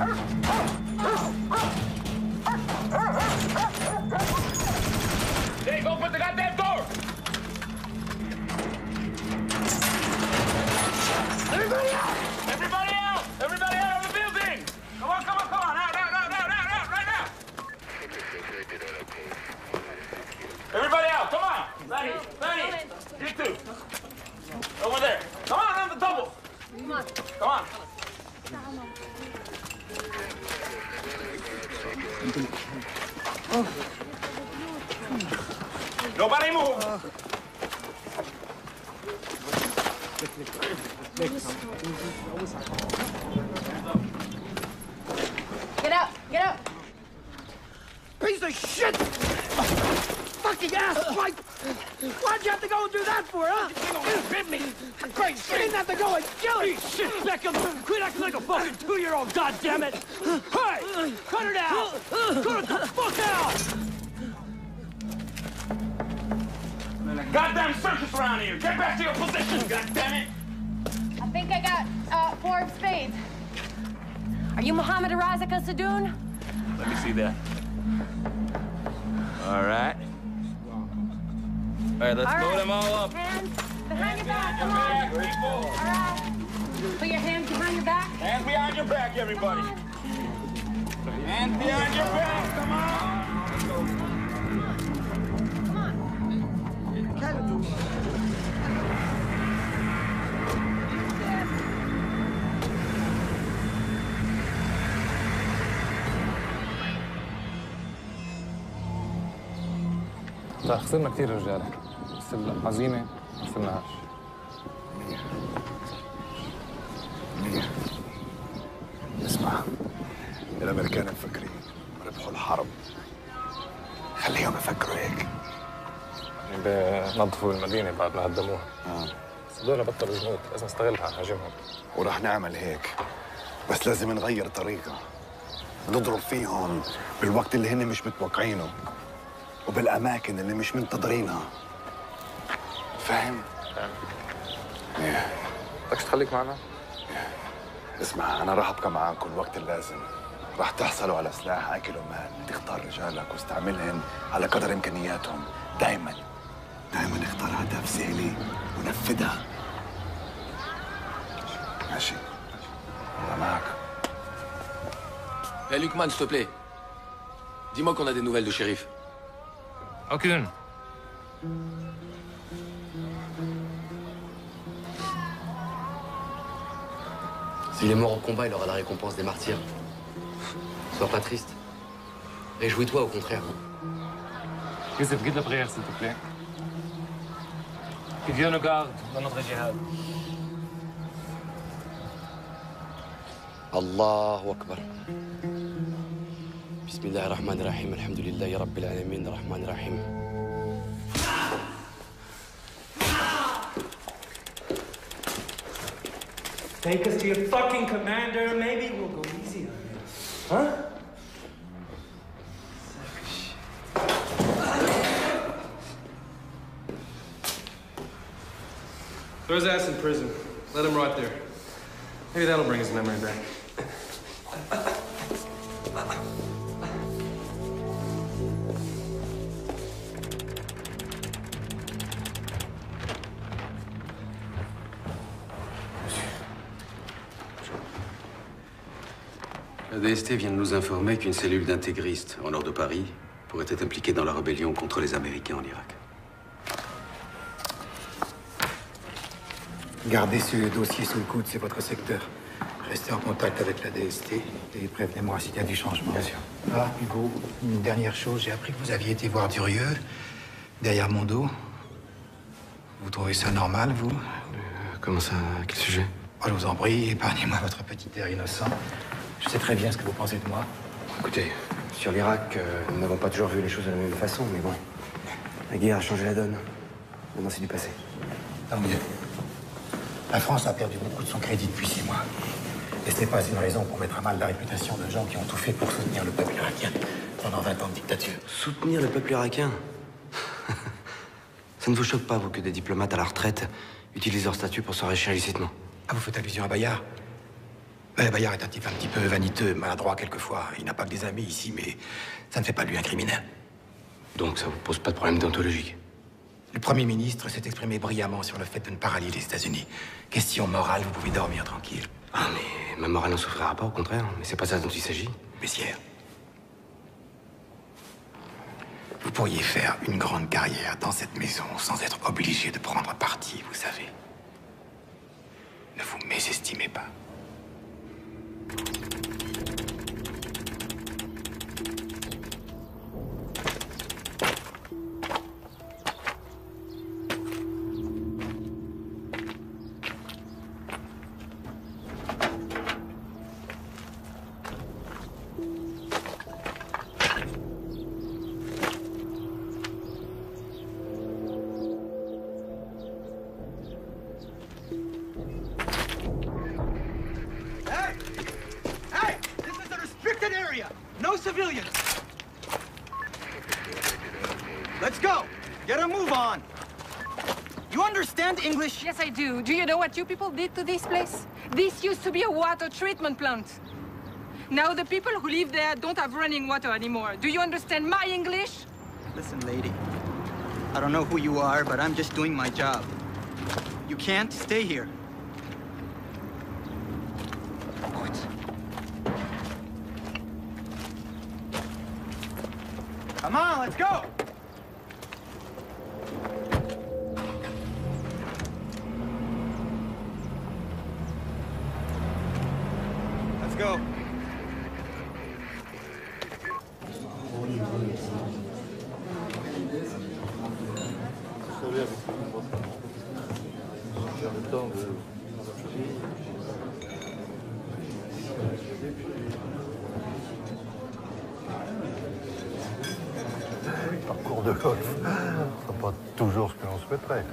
Hey, go put the goddamn door! Everybody out! Everybody out! Everybody out of the building! Come on, come on, come on! Out, out, out, out, out, out, right now! Everybody out, come on! Lenny, Lenny! You two! Over there! Come on, on the double! Come on! Come on! Nobody move! Get out! Get out! Piece of shit! Fucking ass pipe! Why'd you have to go and do that for, huh? You bit me! Great shit! You didn't have to go and kill it! Shit, Beckham! Quit acting like a fucking 2-year-old, goddammit! Hey! Cut it out! Cut it the fuck out! Goddamn circus around here! Get back to your position, goddammit! I think I got 4 of spades. Are you Mohammed Razaka Sadoun? Let me see that. All right. All right, let's load them all up. Hands behind your back, come on. All right. Put your hands behind your back. Hands behind your back, everybody. Hands behind your back, come on. خسرنا كثير رجاله بس الحزينه ما خسرناهاش. اسمع، الامريكان مفكرين ربحوا الحرب، خليهم يفكروا هيك. بنظفوا المدينه بعد ما هدموها. بس هذول بطلوا جنود، لازم نستغلها نهاجمهم. وراح نعمل هيك، بس لازم نغير طريقه، نضرب فيهم بالوقت اللي هن مش متوقعينه وبالاماكن اللي مش منتظرينها. فاهم؟ فاهم. ايه بدكش تخليك معنا؟ اسمع، انا راح ابقى معاكم الوقت اللازم. راح تحصلوا على سلاح اكل ومال، تختار رجالك واستعملهم على قدر امكانياتهم. دايما دايما اختار هدف سهلي ونفذها. ماشي؟ انا معك. Hey, Lukman, s'il te plaît. Dis-moi qu'on a des nouvelles de shérif. Aucune. S'il est mort au combat, il aura la récompense des martyrs. Sois pas triste. Réjouis-toi, au contraire. Youssef, guide la prière, s'il te plaît. Que Dieu nous garde dans notre djihad. Allahu Akbar. Bismillah ar-Rahman ar-Rahim. Alhamdulillahi Rabbil Alamin ar-Rahman ar-Rahim. Take us to your fucking commander, maybe we'll go easy on you. Huh? Throw his ass in prison. Let him rot there. Maybe that'll bring his memory back. La DST vient de nous informer qu'une cellule d'intégristes au nord de Paris pourrait être impliquée dans la rébellion contre les Américains en Irak. Gardez ce dossier sous le coude, c'est votre secteur. Restez en contact avec la DST et prévenez-moi s'il y a du changement. Bien sûr. Ah, Hugo, une dernière chose, j'ai appris que vous aviez été voir Durieux, derrière mon dos. Vous trouvez ça normal, vous? Comment ça? À quel sujet? Oh, je vous en prie, épargnez-moi votre petit air innocent. Je sais très bien ce que vous pensez de moi. Écoutez, sur l'Irak, nous n'avons pas toujours vu les choses de la même façon, mais bon. La guerre a changé la donne. Maintenant, c'est du passé. Tant mieux. La France a perdu beaucoup de son crédit depuis 6 mois. Et ce n'est pas une raison pour mettre à mal la réputation de gens qui ont tout fait pour soutenir le peuple irakien pendant 20 ans de dictature. Soutenir le peuple irakien? Ça ne vous choque pas, vous, que des diplomates à la retraite utilisent leur statut pour s'enrichir illicitement? Ah, vous faites allusion à Bayard? Bayard est un type un petit peu vaniteux, maladroit quelquefois. Il n'a pas que des amis ici, mais ça ne fait pas de lui un criminel. Donc ça vous pose pas de problème déontologique? Le Premier ministre s'est exprimé brillamment sur le fait de ne pas rallier les États-Unis. Question morale, vous pouvez dormir tranquille. Ah, mais ma morale n'en souffrira pas, au contraire. Mais c'est pas ça dont il s'agit. Messieurs, vous pourriez faire une grande carrière dans cette maison sans être obligé de prendre parti, vous savez. Ne vous mésestimez pas. No civilians! Let's go! Get a move on! You understand English? Yes, I do. Do you know what you people did to this place? This used to be a water treatment plant. Now the people who live there don't have running water anymore. Do you understand my English? Listen, lady. I don't know who you are, but I'm just doing my job. You can't stay here. Come on, let's go! Let's go. Parcours de golf, c'est pas toujours ce que l'on souhaiterait.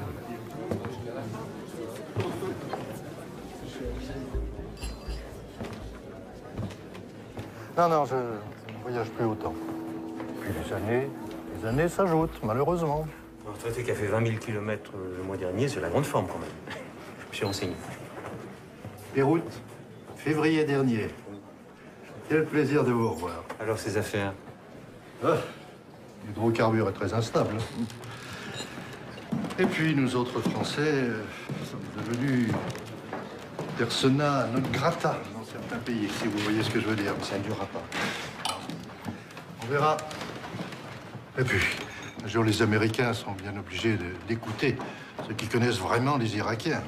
Non, je ne voyage plus autant. Puis les années s'ajoutent, malheureusement. Un retraité qui a fait 20 000 km le mois dernier, c'est la grande forme quand même. Je me suis renseigné. Beyrouth, février dernier. Quel plaisir de vous revoir. Alors, ces affaires? L'hydrocarbure est très instable. Et puis, nous autres Français sommes devenus persona non grata dans certains pays, si vous voyez ce que je veux dire. Ça ne durera pas. On verra. Et puis, un jour, les Américains sont bien obligés d'écouter ceux qui connaissent vraiment les Irakiens.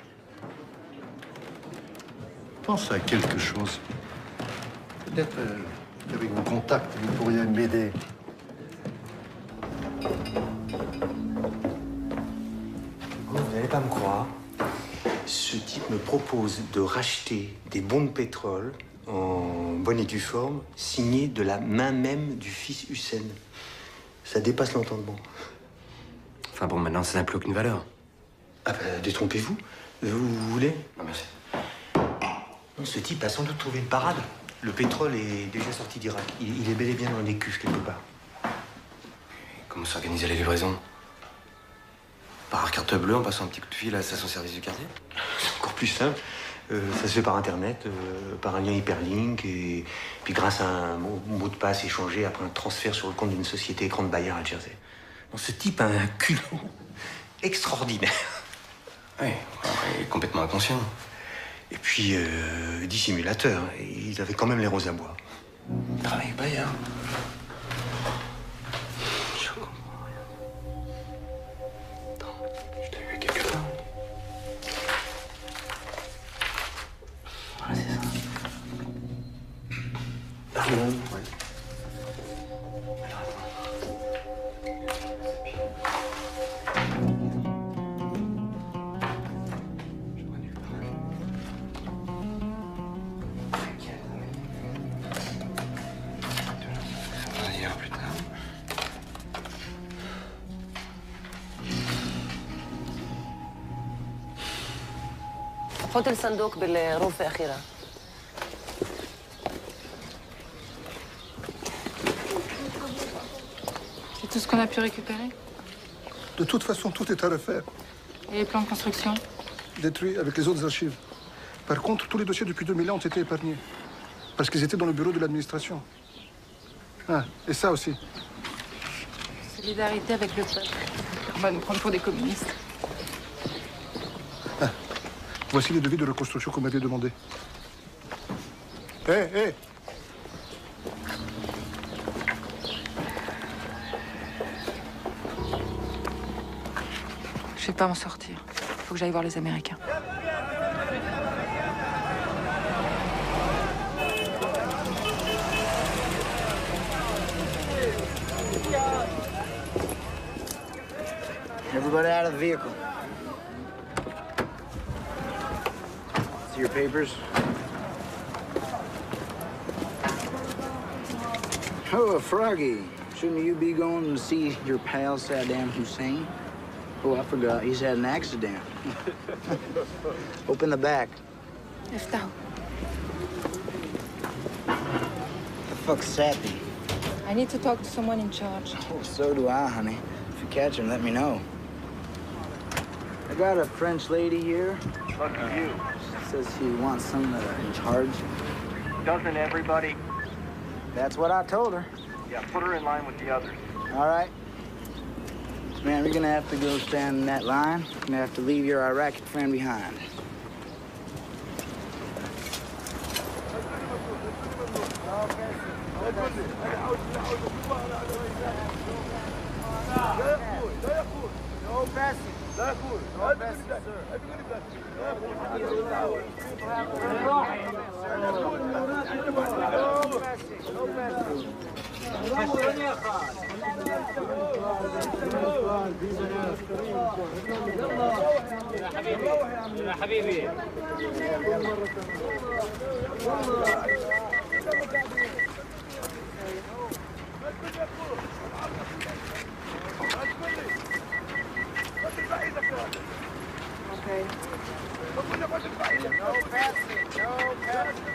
Pense à quelque chose. Peut-être qu'avec vos contacts, vous pourriez m'aider. Vous n'allez pas me croire. Ce type me propose de racheter des bons de pétrole en bonne et due forme, signés de la main même du fils Hussein. Ça dépasse l'entendement. Enfin bon, maintenant, ça n'a plus aucune valeur. Ah ben, détrompez-vous. Vous voulez? Non, merci. Non, ce type a sans doute trouvé une parade. Le pétrole est déjà sorti d'Irak. Il est bel et bien dans les cuves quelque part. Comment s'organiser la livraison? Par carte bleue en passant un petit coup de fil à la station-service du quartier? C'est encore plus simple. Ça se fait par Internet, par un lien hyperlink, et puis grâce à un mot de passe échangé après un transfert sur le compte d'une société écran de Bayard à Jersey. Bon, ce type a un culot extraordinaire. Oui, il est complètement inconscient. Et puis, dissimulateur. Il avait quand même les roses à bois. Il travaille avec Bayard. خد الصندوق بالغرفة الأخيرة. C'est tout ce qu'on a pu récupérer? De toute façon, tout est à refaire. Et les plans de construction? Détruits avec les autres archives. Par contre, tous les dossiers depuis 2000 ans ont été épargnés. Parce qu'ils étaient dans le bureau de l'administration. Ah, et ça aussi. Solidarité avec le peuple. On va nous prendre pour des communistes. Ah, voici les devis de reconstruction qu'on m'avait demandé. Hé, hé! Je vais pas m'en sortir. Faut que j'aille voir les Américains. Everybody out of the vehicle. See your papers? Oh, Froggy. Shouldn't you be going to see your pal Saddam Hussein? Oh, I forgot. He's had an accident. Open the back. Eftah. The fuck's Sappy? I need to talk to someone in charge. Oh, so do I, honey. If you catch him, let me know. I got a French lady here. Lucky you. Says she wants someone in charge. Doesn't everybody? That's what I told her. Yeah, put her in line with the others. All right. Man, we're gonna have to go stand in that line. You're gonna have to leave your Iraqi friend behind. No passing. No passing, يا حبيبي Okay. No passing. No passing.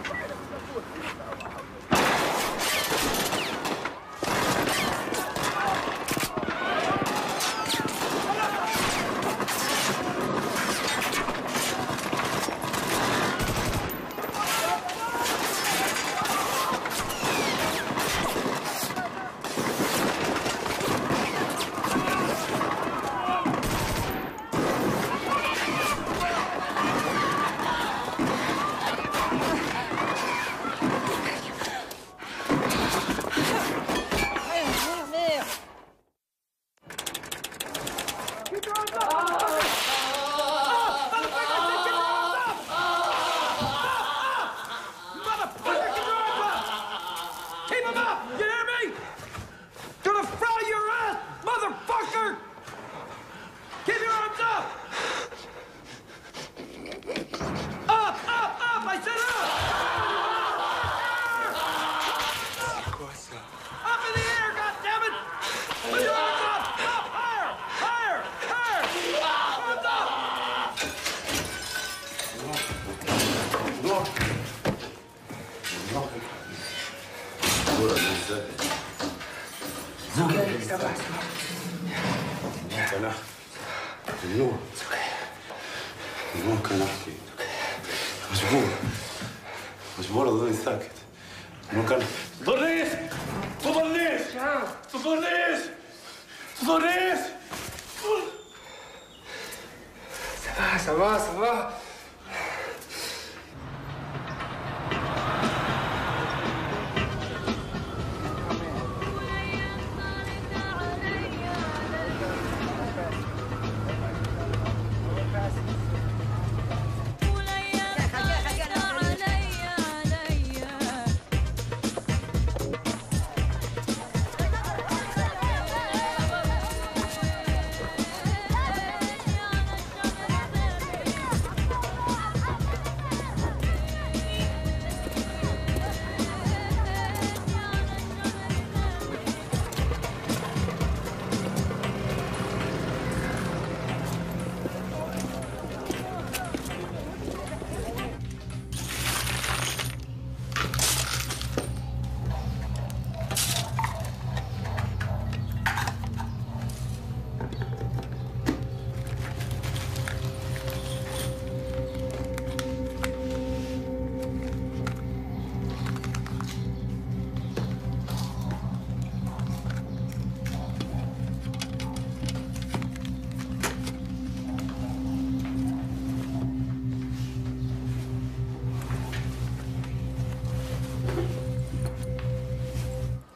مجبور اضل ساكت مو كان تضرنيش تضرنيش تضرنيش تضرنيش Ça va, ça va.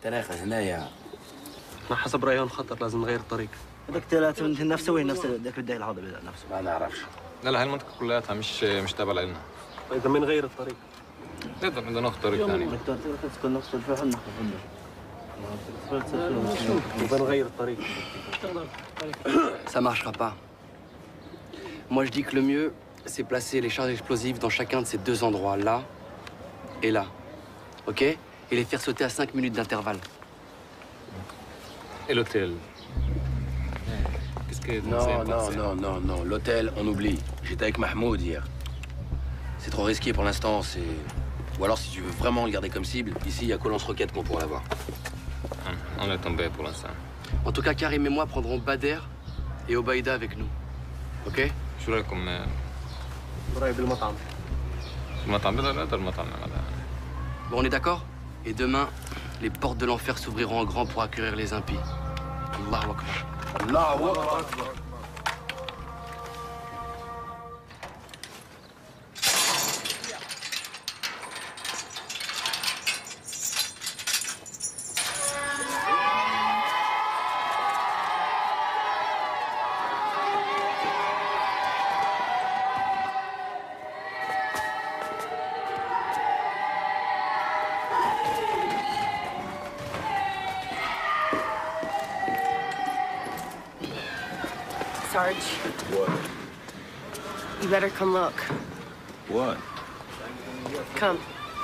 تراخى هنايا. حسب ريان خطر لازم نغير الطريق. هذاك ثلاثة نفسه وين نفسه ذاك بداية الهضبة نفسه. ما نعرفش. لا هاي المنطقة كلها مش تابعة لنا. إذا بنغير الطريق. نقدر ناخذ طريق ثاني. بنغير الطريق. Ça marchera pas. Moi, je dis que le mieux, c'est placer les charges explosives dans chacun de ces deux endroits, là et là. OK? Et les faire sauter à 5 minutes d'intervalle. Et l'hôtel? Non. L'hôtel, on oublie. J'étais avec Mahmoud hier. C'est trop risqué pour l'instant, c'est... Ou alors, si tu veux vraiment le garder comme cible, ici, il y a que lance-roquette qu'on pourra l'avoir. On est tombé pour l'instant. En tout cas, Karim et moi prendrons Bader et Obaïda avec nous. OK? شو رايكم؟ قريب المطعم. المطعم هذا المطعم هذا. Bon, on est d'accord? Et demain, les portes de l'enfer s'ouvriront en grand pour accueillir les impies. Allahu Akbar. Allahu Akbar. Sarge. What? You better come look. What? Come.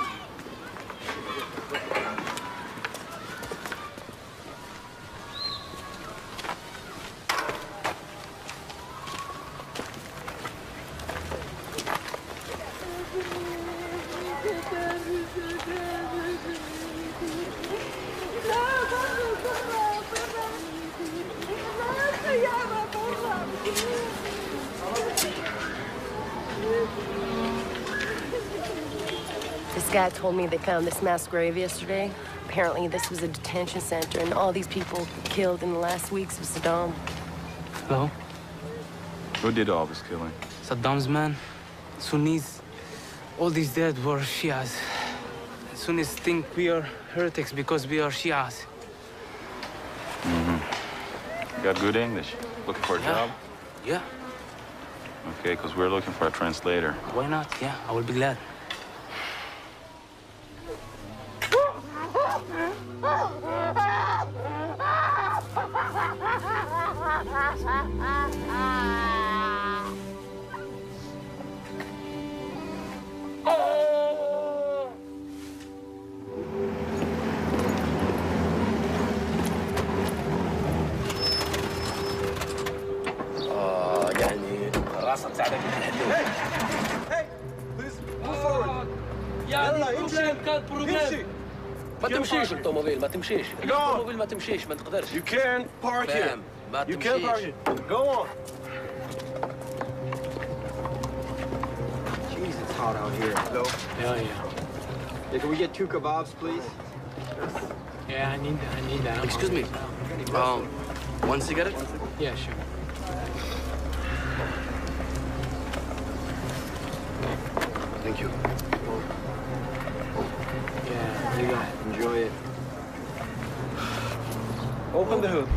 This guy told me they found this mass grave yesterday. Apparently, this was a detention center, and all these people killed in the last weeks of Saddam. Hello? Who did all this killing? Saddam's men, Sunnis. All these dead were Shias. Sunnis think we are heretics because we are Shias. You got good English? Looking for a job? Yeah. Okay, because we're looking for a translator. Why not? Yeah, I will be glad. يعني راسها مساعدة من الهدوء. Hey, please move forward. يلا يمشي. ما تمشيش الطوموبيل ما تمشيش. الطوموبيل ما تمشيش ما تقدرش. You can park it. ما You can park تمشيش. it. Go on. Jeez, it's hot out here. Hello? Yeah. Yeah, can we get 2 kebabs, please? Yeah, I need that. Excuse me. One cigarette? Yeah, sure. Thank you. Yeah, you got it. Enjoy it. Open the hood.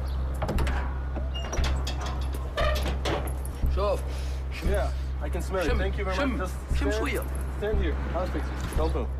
شوف. Yeah, I can smell it. Thank you very much. Just شم شوية. stand here. I'll fix it. Don't move.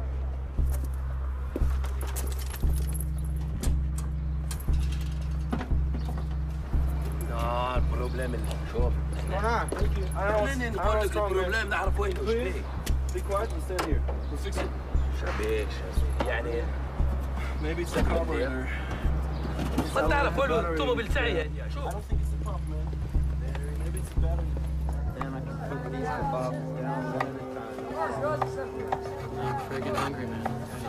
البروبليم اللي شوف. منين نقول لك البروبليم نعرف وين وش فيه. Be quiet and stand here. We'll fix it. شبيك يعني. Maybe it's the carburetor. ما تعرف وين الطوموبيل تاعي هادي شوف. I don't think it's the pump, man. Maybe it's the battery. Damn, I can put these kebabs down one at a time. I'm friggin' hungry, man.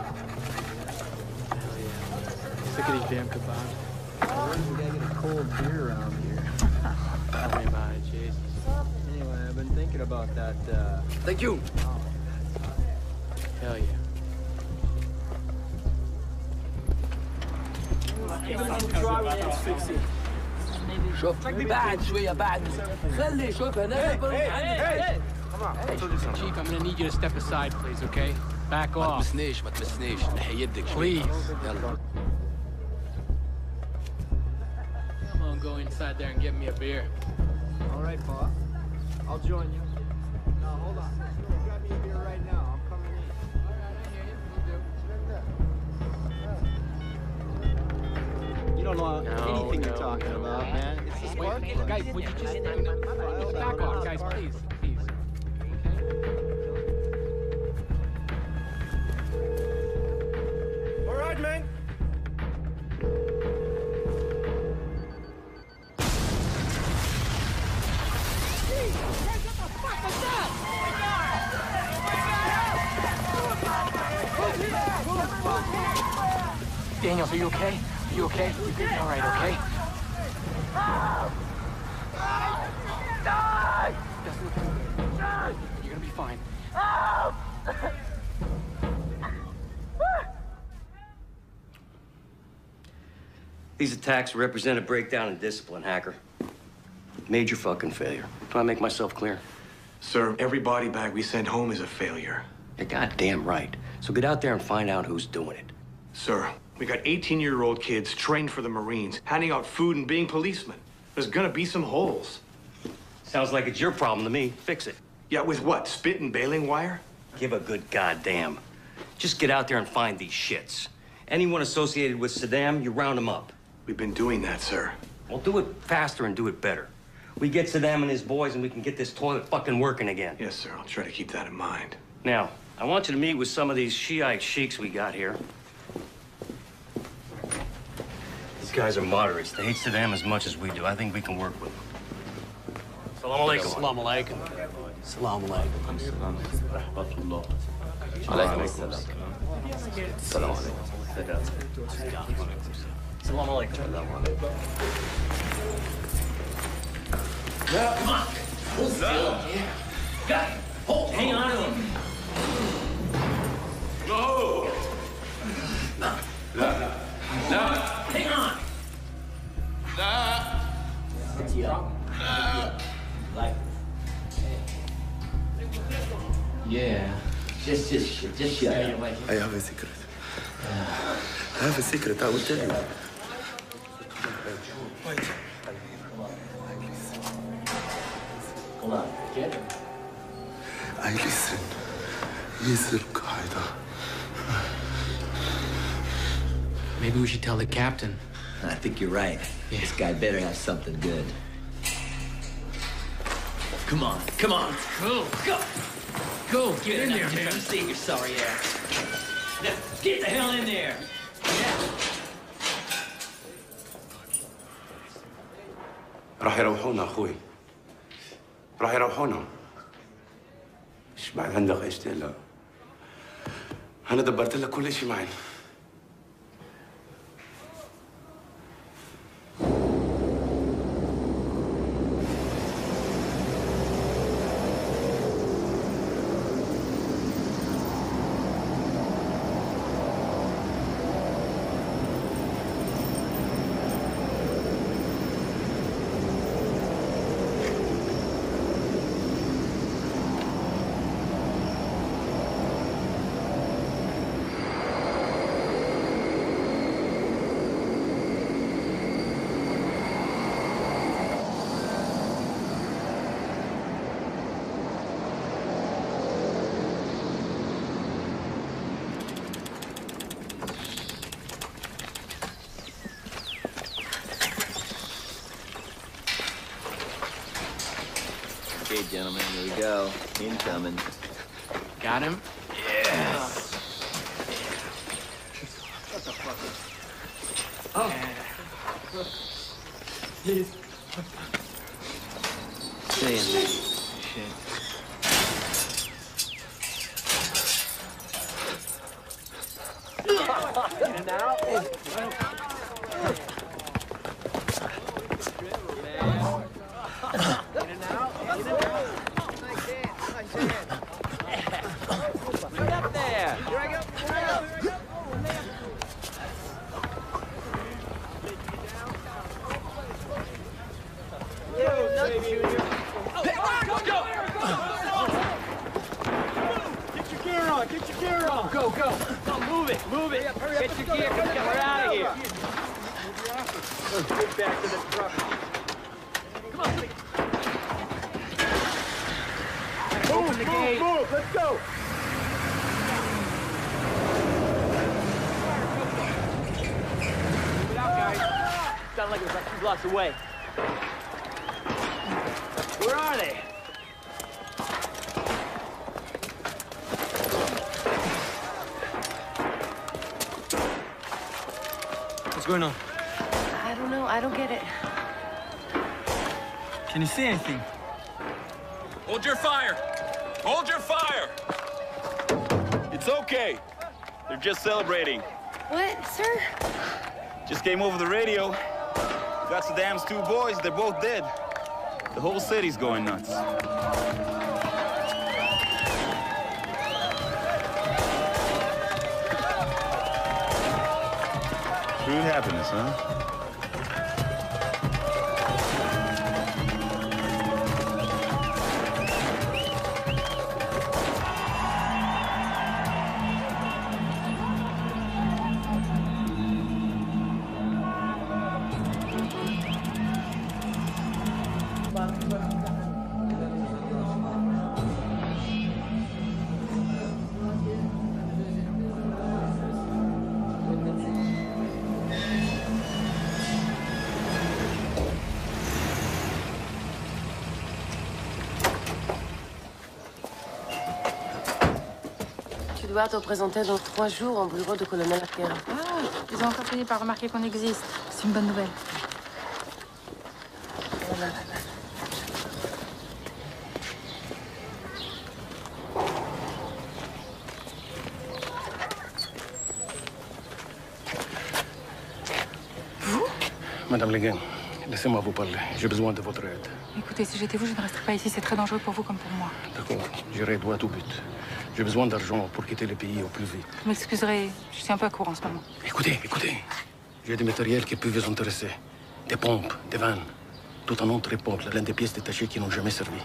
Hell yeah. Sick of these damn kebabs. We gotta get a cold beer around here. Tell me about it, Jesus. Anyway, I've been thinking about that, Thank you. Hell yeah. شوف بعد شوية بعد خلي شوف هنا. Hey! Chief, I'm gonna need you to step aside, please, okay? Back ما off. تمسنيش نحي يدك شوي. Please. يلا. go inside there and get me a beer. All right, boss. I'll join you. No, hold on. Grab me a beer right now. I'm coming in. All right, I hear you. We'll do. You don't know anything you're talking about, man. It's the spark plug. Guys, would you just back off, guys, please, please. All right, man. Daniels, are you okay? Are you okay? You're good? All right, okay? Doesn't look good. You're gonna be fine. These attacks represent a breakdown in discipline, Hacker. Major fucking failure. Do I make myself clear? Sir, every body bag we send home is a failure. You're goddamn right. So get out there and find out who's doing it. Sir, we got 18-year-old kids trained for the Marines, handing out food and being policemen. There's gonna be some holes. Sounds like it's your problem to me. Fix it. Yeah, with what? Spit and baling wire? Give a good goddamn. Just get out there and find these shits. Anyone associated with Saddam, you round them up. We've been doing that, sir. Well, do it faster and do it better. We get Saddam and his boys and we can get this toilet fucking working again. Yes, sir. I'll try to keep that in mind. Now, I want you to meet with some of these Shiite sheiks we got here. These guys are moderates. They hate Saddam as much as we do. I think we can work with them. Salam alaikum. Salam alaikum. Salam alaikum. Alaikum assalam. Salam alaikum. Salam alaikum. Come on. Hold still. Got it. Hold. Hang on to him. No. No. Hang on. Yeah. Just shut up. I have a secret. I have a secret, I will tell you. Wait. Hold on. Get it. I listen. Listen, Qaeda. Maybe we should tell the captain. I think you're right. Yeah. This guy better have something good. Come on. Come on. Go. Go. Go. Get in there, man. Save your sorry ass. Now, get the hell in there. راح يروحونا اخوي. راح يروحونا. ايش بعد عندك ايش تقلق؟ انا دبرت لك كل شيء معي. Okay, gentlemen, here we go. Incoming. Got him? Yes. Shut the fuck up. Oh. Stay in there. Shit. In and out. Get your gear on. Go, go. Move it. Get your gear. We're out of here. Get back to the truck. Come on, open the gate. Move, let's go. Move it out, guys. Sounded like it was like 2 blocks away. Where are they? What's going on? I don't know. I don't get it. Can you see anything? Hold your fire! Hold your fire! It's okay. They're just celebrating. What, sir? Just came over the radio. Got Saddam's 2 boys. They're both dead. The whole city's going nuts. True happiness, huh? Tu dois te présenter dans 3 jours au bureau du colonel Arquero. Ah, ils ont encore fini par remarquer qu'on existe. C'est une bonne nouvelle. Vous? Madame Leguin, laissez-moi vous parler. J'ai besoin de votre aide. Écoutez, si j'étais vous, je ne resterais pas ici. C'est très dangereux pour vous comme pour moi. D'accord, j'irai droit au but. J'ai besoin d'argent pour quitter le pays au plus vite. Vous m'excuserez, je suis un peu à court en ce moment. Écoutez. J'ai des matériels qui peuvent vous intéresser. Des pompes, des vannes. Tout un autre époque, l'un des pièces détachées qui n'ont jamais servi.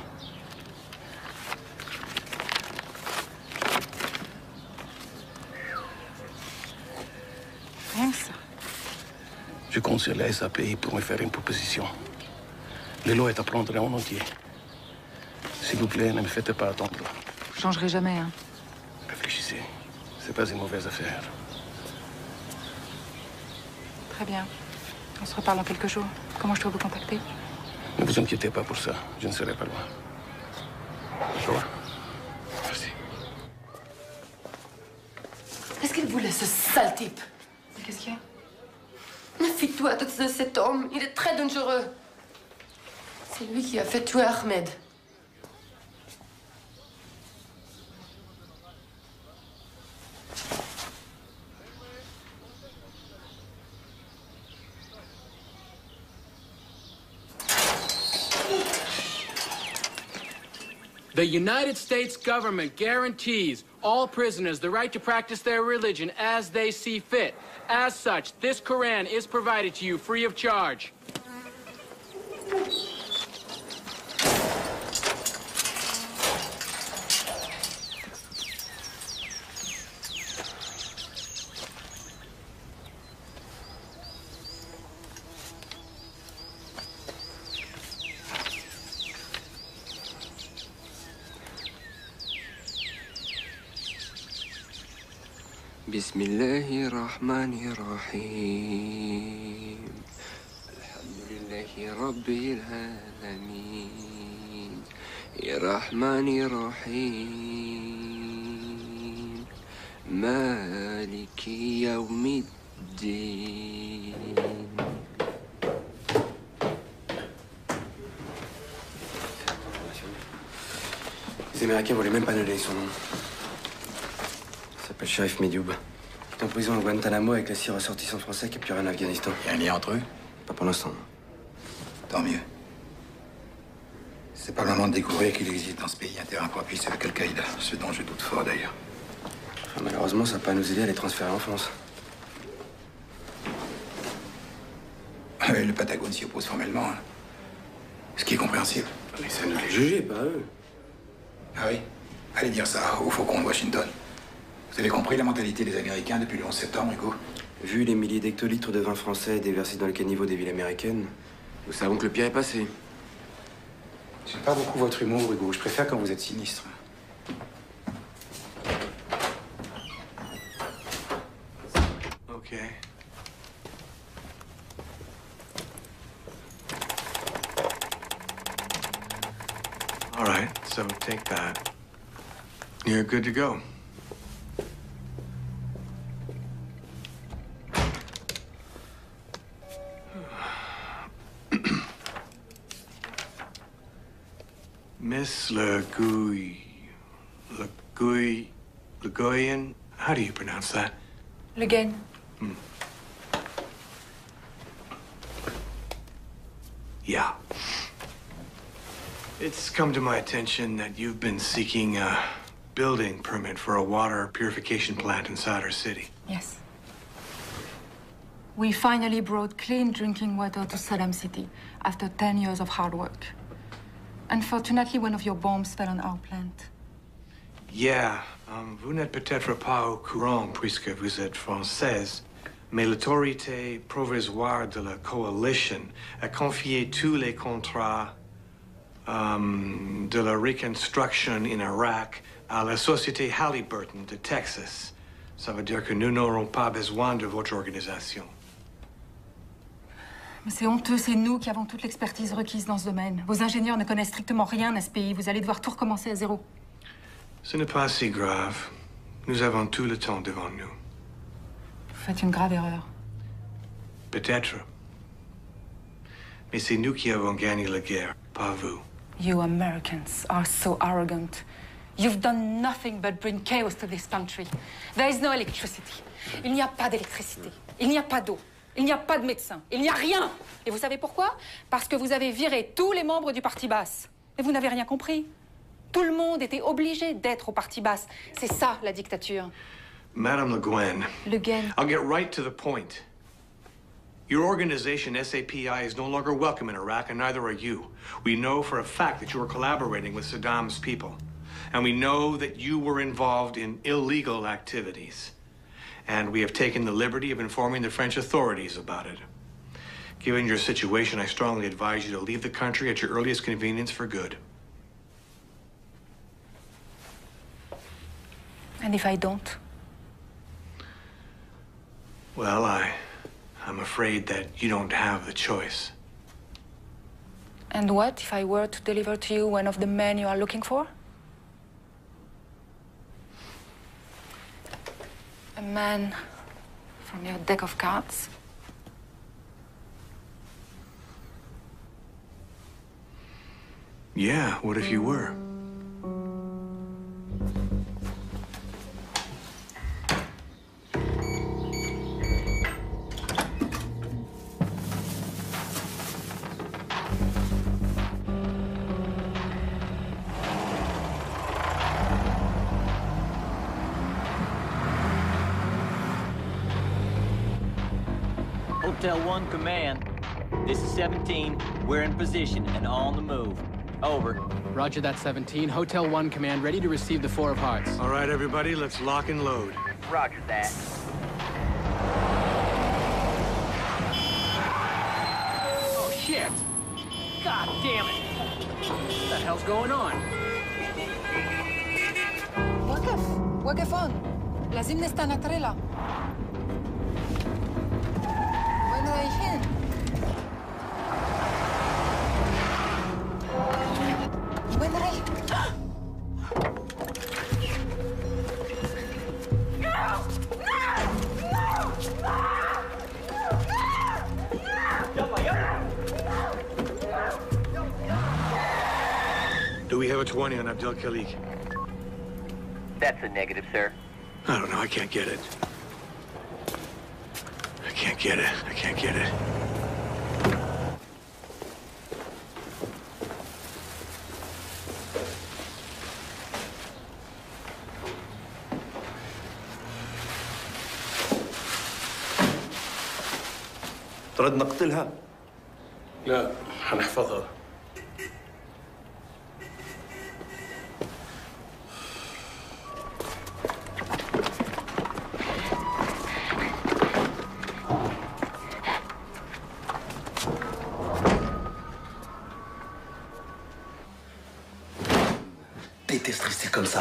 Rien que ça. Je compte sur la SAPI pour me faire une proposition. Le lot est à prendre en entier. S'il vous plaît, ne me faites pas attendre. Je changerai jamais, hein. Réfléchissez. C'est pas une mauvaise affaire. Très bien. On se reparle dans quelques jours. Comment je dois vous contacter? Ne vous inquiétez pas pour ça. Je ne serai pas loin. D'accord? Merci. Qu'est-ce qu'il voulait, ce sale type? Qu'est-ce qu'il y a? Méfie-toi de cet homme. Il est très dangereux. C'est lui qui a fait tuer Ahmed. The United States government guarantees all prisoners the right to practice their religion as they see fit. As such, this Quran is provided to you free of charge. بسم الله الرحمن الرحيم الحمد لله رب العالمين الرحمن الرحيم مالك يوم الدين. Les Américains voulaient même pas nous donner son nom. Il s'appelle Sharif Medioub. Il est en prison à Guantanamo avec les 6 ressortissants français qui capturés en Afghanistan. Il y a un lien entre eux? Pas pour l'instant. Tant mieux. C'est pas le moment de découvrir qu'il existe dans ce pays un terrain propice avec Al-Qaïda, ce dont je doute fort d'ailleurs. Enfin, malheureusement, ça va pas nous aider à les transférer en France. Le Patagone s'y oppose formellement, hein. Ce qui est compréhensible. Mais ça nous les juger, pas eux. Ah oui? Allez dire ça au Faucon de Washington. Vous avez compris la mentalité des Américains depuis le 11 septembre, Hugo? Vu les milliers d'hectolitres de vin français déversés dans les caniveaux des villes américaines, nous savons que le pire est passé. J'aime pas beaucoup votre humour, Hugo. Je préfère quand vous êtes sinistre. Okay. All right, so take that. You're good to go. Miss Legoyan, how do you pronounce that? Le Guen. Yeah. It's come to my attention that you've been seeking a building permit for a water purification plant inside our city. Yes. We finally brought clean drinking water to Saddam City after 10 years of hard work. Unfortunately, one of your bombs fell on our plant. Yeah, vous n'êtes peut-être pas au courant puisque vous êtes française, mais l'autorité provisoire de la coalition a confié tous les contrats de la reconstruction in Iraq à la société Halliburton de Texas. Ça veut dire que nous n'aurons pas besoin de votre organisation. Mais c'est honteux, c'est nous qui avons toute l'expertise requise dans ce domaine. Vos ingénieurs ne connaissent strictement rien à ce pays. Vous allez devoir tout recommencer à zéro. Ce n'est pas si grave. Nous avons tout le temps devant nous. Vous faites une grave erreur. Peut-être. Mais c'est nous qui avons gagné la guerre, pas vous. You Americans are so arrogant. You've done nothing but bring chaos to this country. There is no electricity. Il n'y a pas d'électricité. Il n'y a pas d'eau. Il n'y a pas de médecin. Il n'y a rien. Et vous savez pourquoi? Parce que vous avez viré tous les membres du Parti basse. Et vous n'avez rien compris. Tout le monde était obligé d'être au Parti basse. C'est ça, la dictature. Madame Le Guen. Le Guen. I'll get right to the point. Your organization, SAPI, is no longer welcome in Iraq, and neither are you. We know for a fact that you are collaborating with Saddam's people. And we know that you were involved in illegal activities. And we have taken the liberty of informing the French authorities about it. Given your situation, I strongly advise you to leave the country at your earliest convenience for good. And if I don't? Well, I'm afraid that you don't have the choice. And what if I were to deliver to you one of the men you are looking for? A man from your deck of cards? Yeah, what if you were? Hotel 1 Command. This is 17. We're in position and on the move. Over. Roger that, 17. Hotel 1 Command, ready to receive the 4 of Hearts. All right, everybody, let's lock and load. Roger that. Oh, shit! God damn it! What the hell's going on? وقف هون. لازم نستنى تريلا. وين رايحين؟ وين رايح؟ Do we have a 20 on Abdel Khalik? That's a negative, sir. I don't know, I can't get it. I can't get it. I can't get it. ترد نقتلها؟ لا، هنحفظها.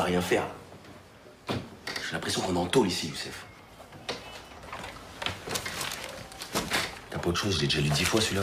rien faire. J'ai l'impression qu'on est en tôle ici, Youssef. T'as pas autre chose, je l'ai déjà lu 10 fois celui-là.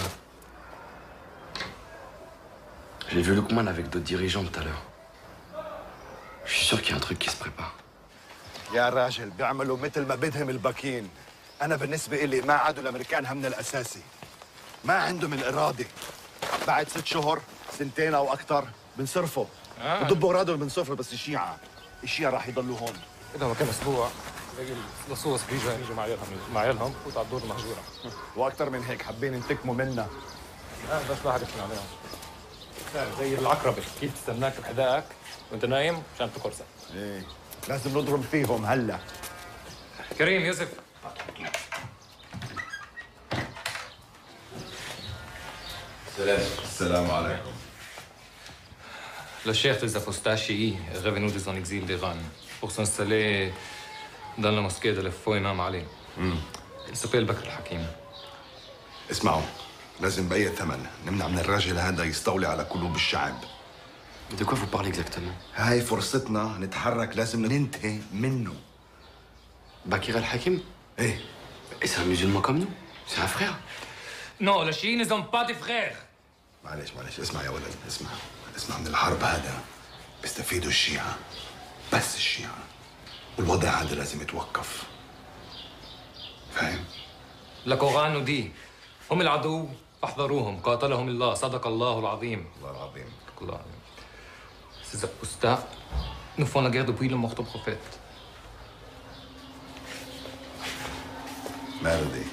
J'ai vu Lukman avec d'autres dirigeants tout à l'heure. Je suis sûr qu'il y a un truc qui se prépare. يا راجل بيعملوا مثل ما بدهم الباكين. أنا بالنسبة إلي ما عادوا الأمريكان همنا الأساسي. ما عندهم الإرادة. بعد 6 شهور 2 أو أكثر بنصرفوا. بضبوا أغراضهم بنصرفوا بس الشيعة راح يضلوا هون. إذا ما كان أسبوع اللصوص بيجوا مع عيالهم وفوتوا على الدور المهجورة. وأكثر من هيك حابين ينتقموا منا. بس لا حد يفتن عليهم. زي العقربة كيف تستناك بحذائك وأنت نايم مشان تقرصك. إيه لازم نضرب فيهم هلا. كريم يوسف. Salam alaikum. Le chef des apostats chiites est revenu de son exil d'Iran pour s'installer dans la mosquée de l'Efou Imam Ali. Il s'appelle Bakr al-Hakim. اسمعوا لازم بأي ثمن نمنع من الراجل هذا يستولي على قلوب الشعب. De quoi vous parlez exactement? هاي فرصتنا نتحرك لازم ننتهي منه. Bakr al-Hakim? ايه. Et c'est un musulman comme nous? C'est un frère? Non, les chiites ne sont pas des frères. معلش اسمع يا ولد اسمع من الحرب هذا بيستفيدوا الشيعة بس الشيعة والوضع هذا لازم يتوقف. فاهم؟ القرآن nous dit هم العدو فاحذروهم قاتلهم الله صدق الله العظيم. الله العظيم. الله العظيم. Ces apostats nous font la guerre depuis le mort du prophète. ماله دي؟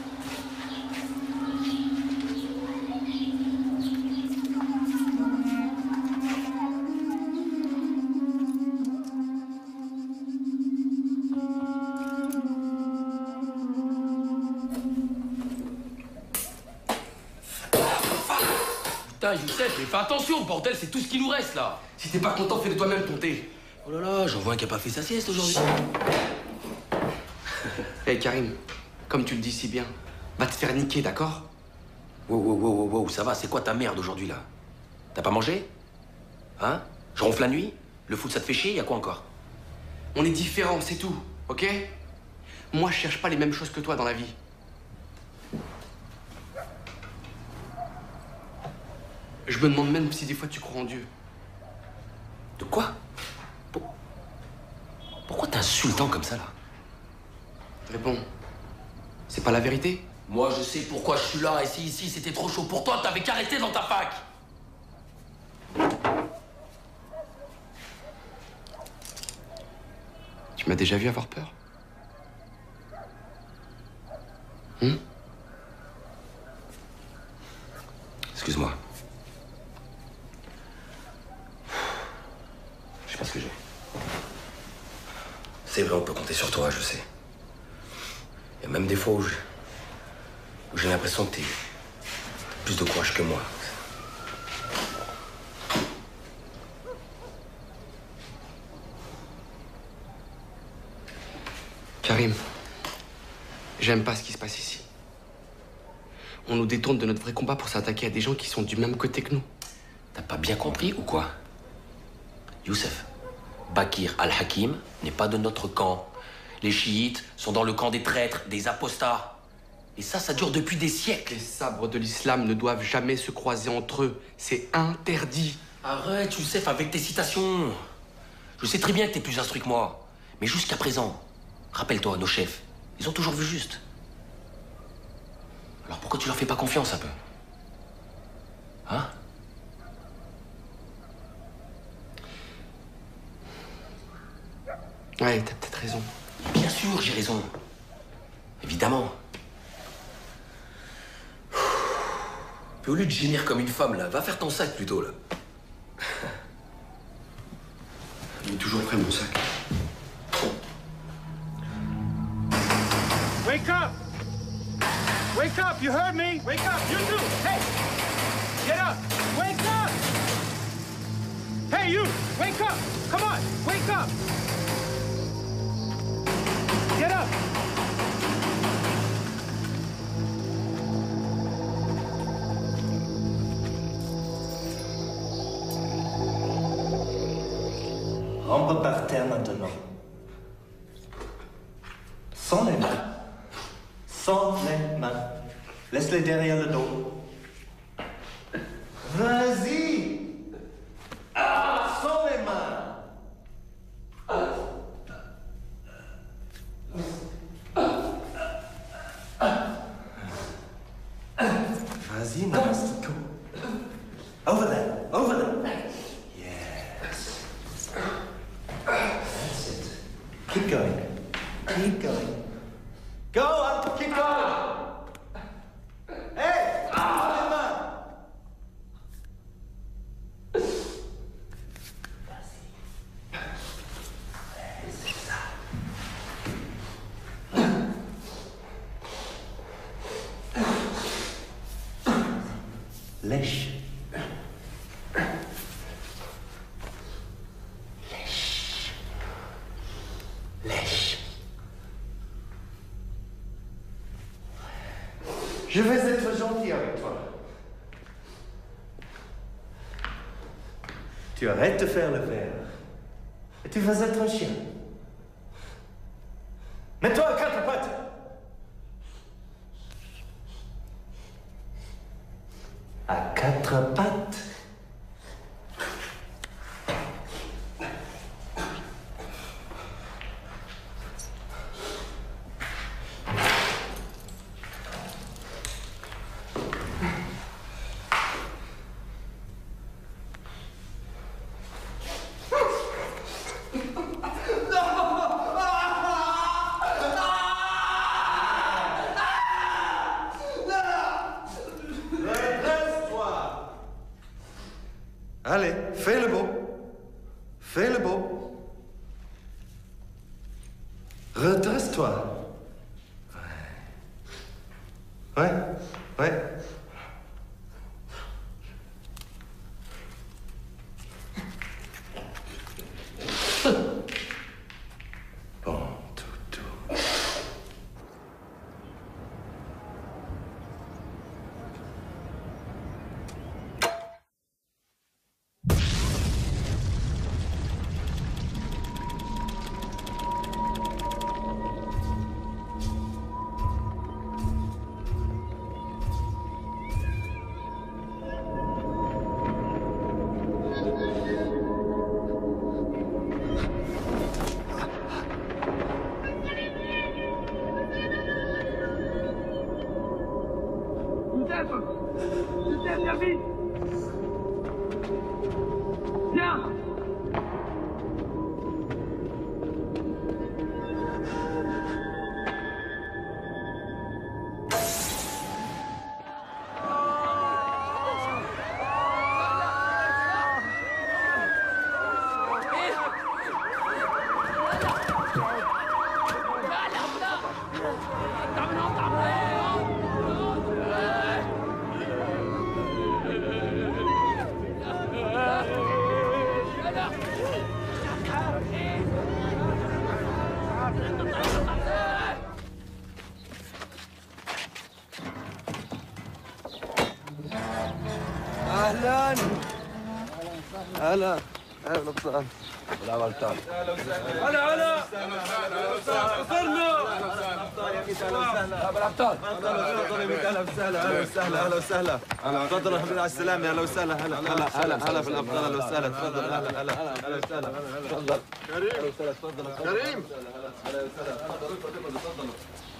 Putain, Youssef, mais fais attention, bordel, c'est tout ce qui nous reste, là. Si t'es pas content, fais-le toi-même ton thé. Oh là là, j'en vois un qui a pas fait sa sieste aujourd'hui. Hey Karim, comme tu le dis si bien, va te faire niquer, d'accord? Wow, ça va, c'est quoi ta merde aujourd'hui, là? T'as pas mangé? Hein? Je ronfle la nuit? Le foot, ça te fait chier? Y a quoi encore? On est différents, c'est tout, ok? Moi, je cherche pas les mêmes choses que toi dans la vie. Je me demande même si des fois tu crois en Dieu. De quoi? Pourquoi t'es insultant comme ça, là? Mais bon, c'est pas la vérité? Moi, je sais pourquoi je suis là, et si ici c'était trop chaud pour toi, t'avais qu'à rester dans ta fac! Tu m'as déjà vu avoir peur? Excuse-moi. Je sais pas ce que j'ai. C'est vrai, on peut compter sur toi, je sais. Il y a même des fois où j'ai l'impression que t'es plus de courage que moi. Karim, j'aime pas ce qui se passe ici. On nous détourne de notre vrai combat pour s'attaquer à des gens qui sont du même côté que nous. T'as pas bien compris ou quoi? Youssef, Bakr al-Hakim n'est pas de notre camp. Les chiites sont dans le camp des traîtres, des apostats. Et ça dure depuis des siècles. Les sabres de l'islam ne doivent jamais se croiser entre eux. C'est interdit. Arrête, Youssef, avec tes citations. Je sais très bien que t'es plus instruit que moi. Mais jusqu'à présent, rappelle-toi, nos chefs, ils ont toujours vu juste. Alors pourquoi tu leur fais pas confiance un peu? Hein? Ouais, t'as peut-être raison. Bien sûr, j'ai raison. Évidemment. Puis au lieu de gémir comme une femme, là, va faire ton sac plutôt, là. Il est toujours prêt, mon sac. Wake up! Wake up! You heard me? Wake up! You too! Hey! Get up! Wake up! Hey, you! Wake up! Come on! Wake up! Get up! Rampe par terre maintenant. Sans les mains. Sans les mains. Laisse-les derrière le dos. Vas-y. Sans les mains. Vas-y, Namastico. Over there. Over there. Yes. That's it. Keep going. Keep going. Go on, keep going. Hey, sans les mains. Lèche. Lèche. Lèche. Je vais être gentil avec toi. Tu arrêtes de faire le verre. Et tu vas être un chien. Mets-toi à quatre pattes. À quatre pattes. Allez, fais le beau. Fais le beau. Redresse-toi. Ouais. Ouais. Ouais. Bon, toutou. Youssef, viens vite. Viens. اهلا هلا هلا ابطال ولا غلطان هلا هلا وصلنا بالابطال اهلا وسهلا اهلا وسهلا اهلا وسهلا تفضلوا حبيبي على السلامه اهلا وسهلا هلا هلا هلا هلا في الابطال اهلا وسهلا تفضل هلا هلا هلا وسهلا تفضل كريم اهلا وسهلا تفضل كريم اهلا وسهلا تفضلوا تفضلوا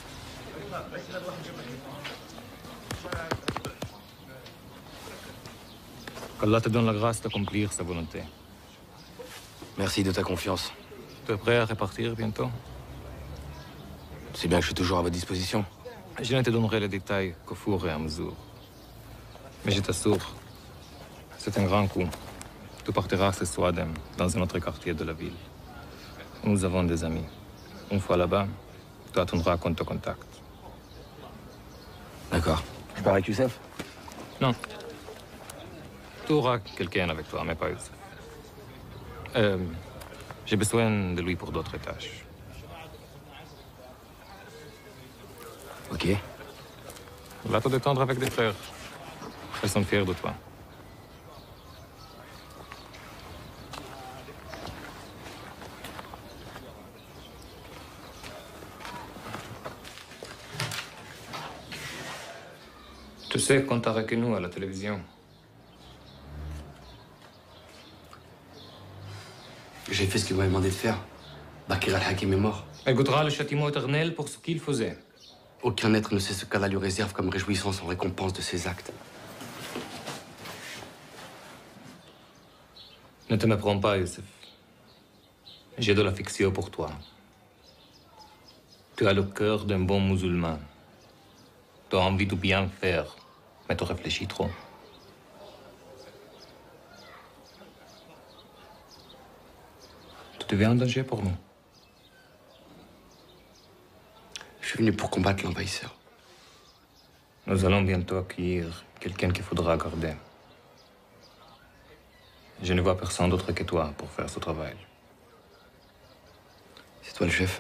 qu'Allah te donne la grâce d'accomplir sa volonté. Merci de ta confiance. Tu es prêt à repartir bientôt? C'est bien que je suis toujours à votre disposition. Je ne te donnerai les détails qu'au fur et à mesure. Mais je t'assure, c'est un grand coup. Tu partiras ce soir dans un autre quartier de la ville. Nous avons des amis. Une fois là-bas, tu attendras qu'on te contacte. D'accord. Je pars avec Youssef? Non. Tu auras quelqu'un avec toi, mais pas Youssef. J'ai besoin de lui pour d'autres tâches. Ok. Va te détendre avec des frères. Ils sont fiers de toi. Tu sais qu'on t'a avec nous à la télévision. J'ai fait ce qu'il m'avait demandé de faire. Bakir al-Hakim est mort. Écoutera le châtiment éternel pour ce qu'il faisait. Aucun être ne sait ce qu'Allah lui réserve comme réjouissance en récompense de ses actes. Ne te méprends pas, Youssef. J'ai de l'affection pour toi. Tu as le cœur d'un bon musulman. Tu as envie de bien faire, mais tu réfléchis trop. Tu deviens un danger pour nous. Je suis venu pour combattre l'envahisseur. Nous allons bientôt accueillir quelqu'un qu'il faudra garder. Je ne vois personne d'autre que toi pour faire ce travail. C'est toi le chef.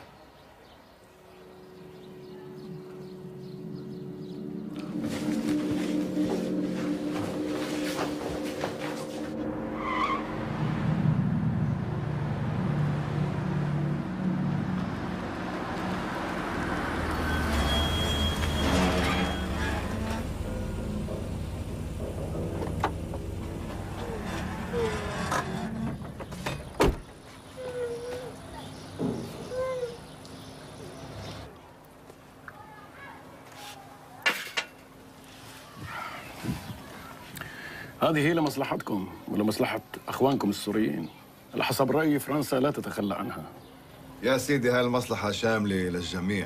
هذه هي لمصلحتكم ولمصلحة أخوانكم السوريين. على حسب رأيي فرنسا لا تتخلى عنها. يا سيدي هاي المصلحة شاملة للجميع.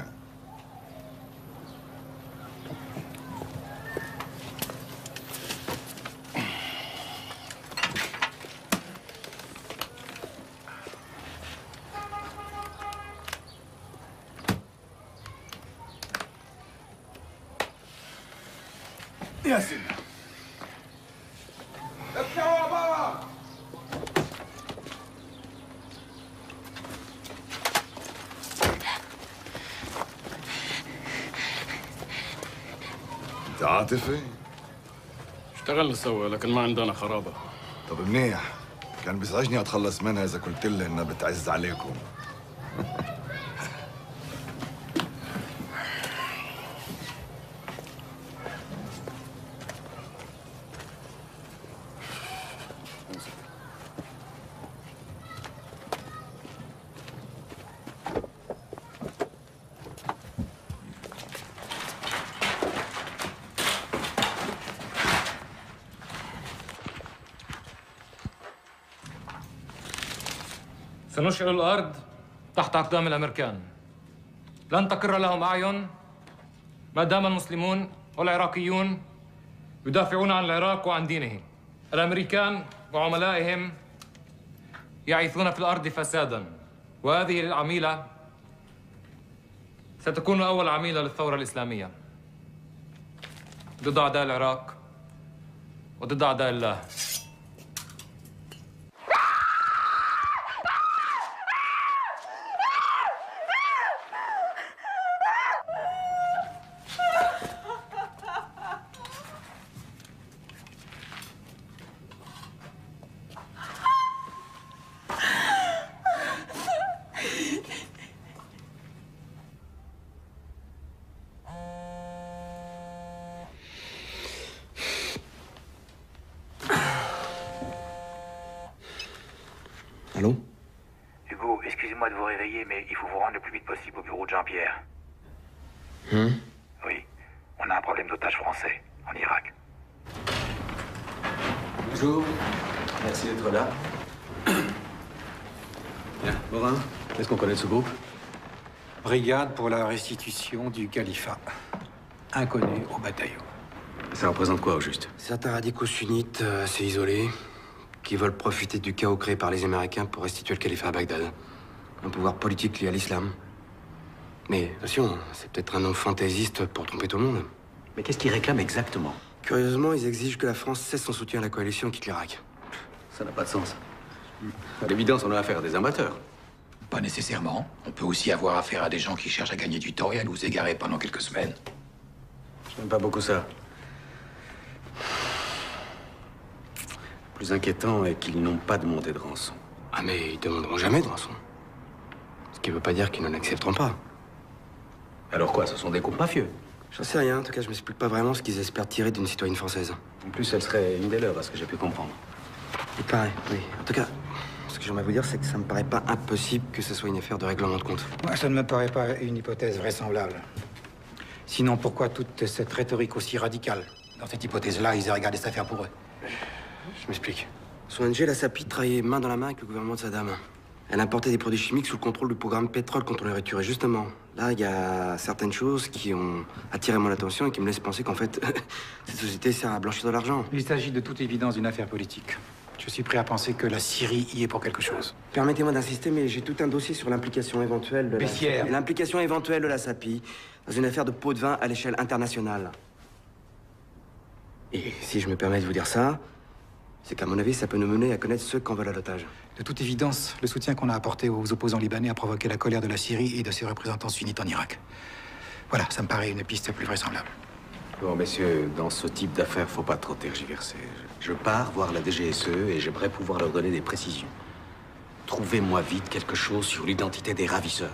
يا سيدي افتحوا بابا. انت عاطفي؟ اشتغلنا سوا لكن ما عندنا خرابة. طب منيح، كان بيزعجني اتخلص منها اذا قلت لي انها بتعز عليكم. سنشعل الأرض تحت أقدام الأمريكان. لن تقر لهم أعين ما دام المسلمون والعراقيون يدافعون عن العراق وعن دينه. الأمريكان وعملائهم يعيثون في الأرض فسادا، وهذه العميلة ستكون أول عميلة للثورة الإسلامية ضد أعداء العراق وضد أعداء الله. Allô? Hugo, excusez-moi de vous réveiller, mais il faut vous rendre le plus vite possible au bureau de Jean-Pierre. Oui, on a un problème d'otages français en Irak. Bonjour, merci d'être là. Bien, Morin, qu'est-ce qu'on connaît de ce groupe? Brigade pour la restitution du califat. Inconnu au bataillon. Ça représente quoi au juste? Certains radicaux sunnites assez isolés qui veulent profiter du chaos créé par les Américains pour restituer le califat à Bagdad. Un pouvoir politique lié à l'islam. Mais attention, c'est peut-être un nom fantaisiste pour tromper tout le monde. Mais qu'est-ce qu'ils réclament exactement? Curieusement, ils exigent que la France cesse son soutien à la coalition et quitte l'Irak. Ça n'a pas de sens. À l'évidence, on a affaire à des amateurs. Pas nécessairement. On peut aussi avoir affaire à des gens qui cherchent à gagner du temps et à nous égarer pendant quelques semaines. J'aime pas beaucoup ça. Le plus inquiétant est qu'ils n'ont pas demandé de rançon. Ah mais ils demanderont jamais de rançon. Ce qui veut pas dire qu'ils ne l'accepteront pas. Alors quoi, ce sont des groupes mafieux? J'en sais rien, en tout cas, je m'explique pas vraiment ce qu'ils espèrent tirer d'une citoyenne française. En plus, elle serait une des leurs, à ce que j'ai pu comprendre. Il paraît, oui. En tout cas, ce que j'aimerais vous dire, c'est que ça me paraît pas impossible que ce soit une affaire de règlement de compte. Moi, ça ne me paraît pas une hypothèse vraisemblable. Sinon, pourquoi toute cette rhétorique aussi radicale? Dans cette hypothèse-là, ils aient regardé cette affaire pour eux. Je m'explique. Son ONG, la SAPI, travaillait main dans la main avec le gouvernement de Saddam. Elle importait des produits chimiques sous le contrôle du programme pétrole contre les nourriture. Et justement, là, il y a certaines choses qui ont attiré mon attention et qui me laissent penser qu'en fait, cette société sert à blanchir de l'argent. Il s'agit de toute évidence d'une affaire politique. Je suis prêt à penser que la Syrie y est pour quelque chose. Permettez-moi d'insister, mais j'ai tout un dossier sur l'implication éventuelle de Bessières. l'implication éventuelle de la SAPI dans une affaire de pot de vin à l'échelle internationale. Et si je me permets de vous dire ça, c'est qu'à mon avis, ça peut nous mener à connaître ceux qu'en veulent à l'otage. De toute évidence, le soutien qu'on a apporté aux opposants libanais a provoqué la colère de la Syrie et de ses représentants sunnites en Irak. Voilà, ça me paraît une piste plus vraisemblable. Bon, messieurs, dans ce type d'affaires, faut pas trop tergiverser. Je pars voir la DGSE et j'aimerais pouvoir leur donner des précisions. Trouvez-moi vite quelque chose sur l'identité des ravisseurs.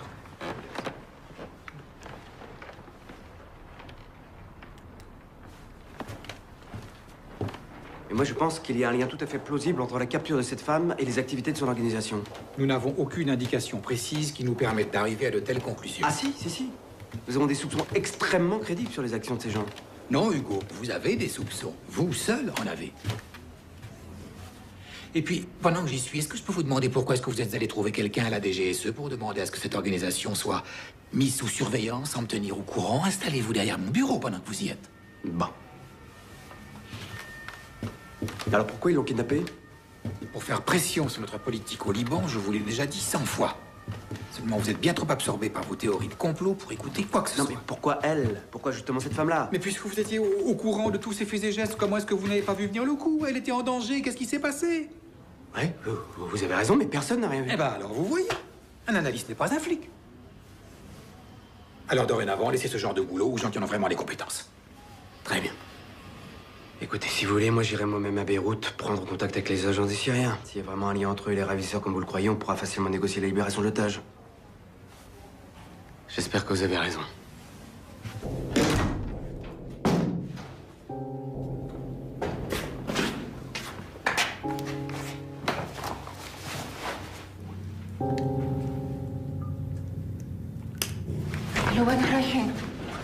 Et moi, je pense qu'il y a un lien tout à fait plausible entre la capture de cette femme et les activités de son organisation. Nous n'avons aucune indication précise qui nous permette d'arriver à de telles conclusions. Ah si. Nous avons des soupçons extrêmement crédibles sur les actions de ces gens. Non, Hugo, vous avez des soupçons. Vous seul en avez. Et puis, pendant que j'y suis, est-ce que je peux vous demander pourquoi est-ce que vous êtes allé trouver quelqu'un à la DGSE pour demander à ce que cette organisation soit mise sous surveillance, sans me tenir au courant? Installez-vous derrière mon bureau pendant que vous y êtes. Bon. Alors pourquoi ils l'ont kidnappé? Pour faire pression sur notre politique au Liban, je vous l'ai déjà dit 100 fois. Seulement, vous êtes bien trop absorbé par vos théories de complot pour écouter quoi que ce soit. Mais pourquoi elle? Pourquoi justement cette femme-là? Mais puisque vous étiez au courant de tous ces faits et gestes, comment est-ce que vous n'avez pas vu venir le coup? Elle était en danger, qu'est-ce qui s'est passé? Ouais, vous avez raison, mais personne n'a rien vu. Eh ben alors, vous voyez, un analyste n'est pas un flic. Alors dorénavant, laissez ce genre de boulot aux gens qui en ont vraiment les compétences. Très bien. Écoutez, si vous voulez, moi j'irai moi-même à Beyrouth prendre contact avec les agents des Syriens. S'il y a vraiment un lien entre eux et les ravisseurs comme vous le croyez, on pourra facilement négocier la libération de l'otage. J'espère que vous avez raison. لوين رايحين؟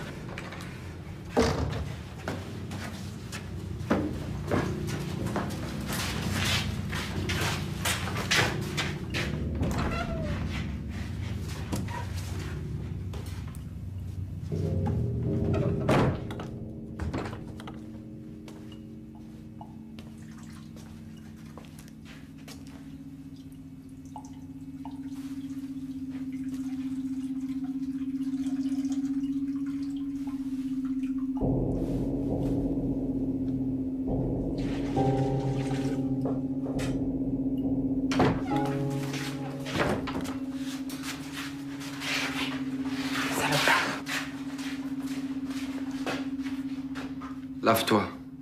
Lave-toi.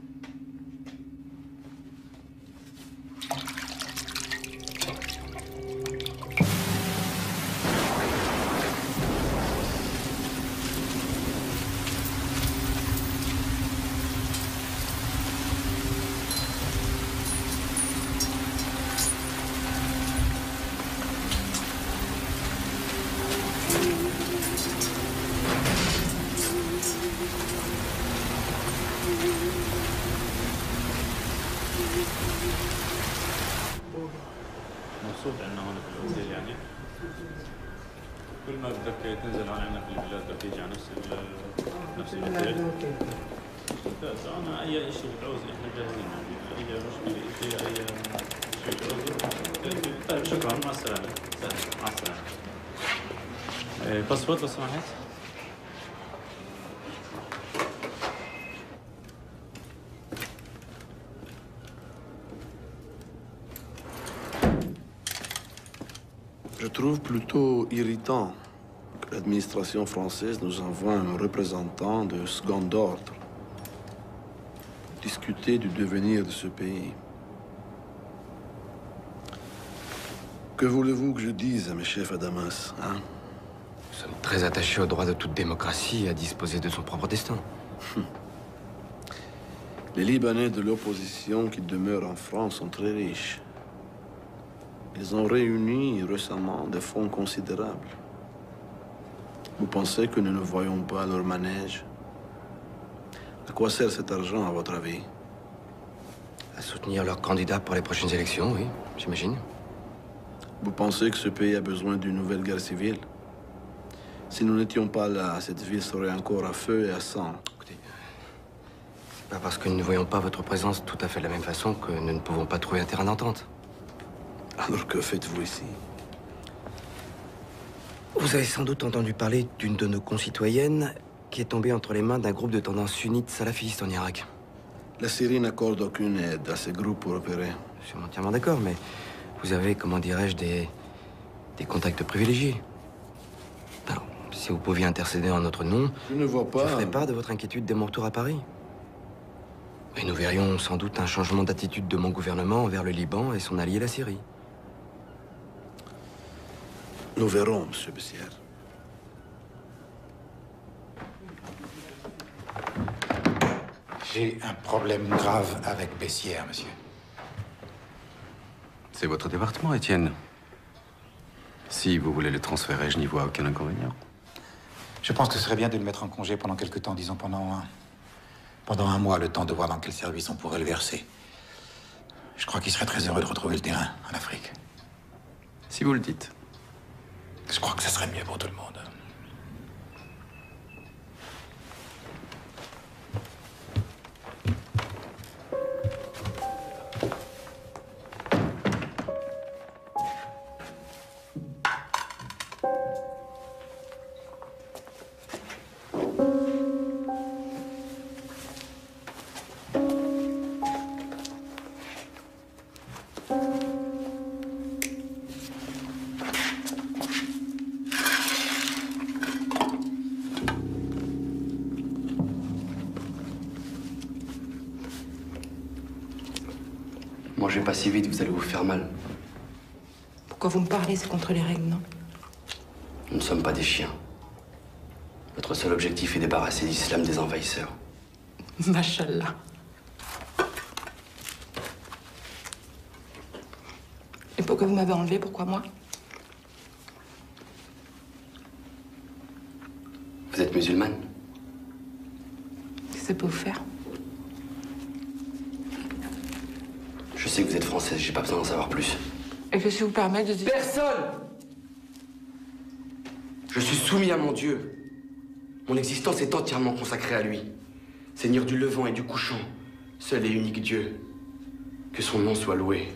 مبسوط عندنا هون في الاوتيل يعني كل ما بدك تنزل هون عندنا في البلاد بدك تيجي على نفس الاوتيل ممتاز. انا اي شيء بتعوز احنا جاهزين يعني اي مشكله اي شيء بتعوزه. طيب شكرا مع السلامه. مع السلامه. باسبور لو سمحت. Je trouve plutôt irritant que l'administration française nous envoie un représentant de second ordre pour discuter du devenir de ce pays. Que voulez-vous que je dise à mes chefs à Damas, hein? Nous sommes très attachés au droit de toute démocratie à disposer de son propre destin. Les Libanais de l'opposition qui demeurent en France sont très riches. Ils ont réuni récemment des fonds considérables. Vous pensez que nous ne voyons pas leur manège? À quoi sert cet argent, à votre avis? À soutenir leurs candidats pour les prochaines élections, oui, j'imagine. Vous pensez que ce pays a besoin d'une nouvelle guerre civile? Si nous n'étions pas là, cette ville serait encore à feu et à sang. Écoutez, c'est pas parce que nous ne voyons pas votre présence tout à fait de la même façon que nous ne pouvons pas trouver un terrain d'entente. Alors que faites-vous ici? Vous avez sans doute entendu parler d'une de nos concitoyennes qui est tombée entre les mains d'un groupe de tendance sunnite salafiste en Irak. La Syrie n'accorde aucune aide à ces groupes pour opérer. Je suis entièrement d'accord, mais vous avez, comment dirais-je, des contacts privilégiés. Alors, si vous pouviez intercéder en notre nom, je ne vois pas. Je ferais part de votre inquiétude dès mon retour à Paris. Et nous verrions sans doute un changement d'attitude de mon gouvernement envers le Liban et son allié la Syrie. Nous verrons, Monsieur Bessières. J'ai un problème grave avec Bessières, monsieur. C'est votre département, Étienne. Si vous voulez le transférer, je n'y vois aucun inconvénient. Je pense que ce serait bien de le mettre en congé pendant quelque temps, disons pendant un mois, le temps de voir dans quel service on pourrait le verser. Je crois qu'il serait très heureux de retrouver le terrain en Afrique. Si vous le dites. Je crois que ça serait mieux pour tout le monde. Mangez pas si vite, vous allez vous faire mal. Pourquoi vous me parlez? C'est contre les règles, non? Nous ne sommes pas des chiens. Notre seul objectif est débarrasser l'islam des envahisseurs. Machallah. Et pourquoi vous m'avez enlevé? Pourquoi moi? Vous êtes musulmane? Qu'est-ce que ça peut vous faire? Je sais que vous êtes française, j'ai pas besoin d'en savoir plus. Et qu'est-ce qui vous permet de dire... Personne! Je suis soumis à mon Dieu. Mon existence est entièrement consacrée à lui. Seigneur du levant et du couchant, seul et unique Dieu. Que son nom soit loué.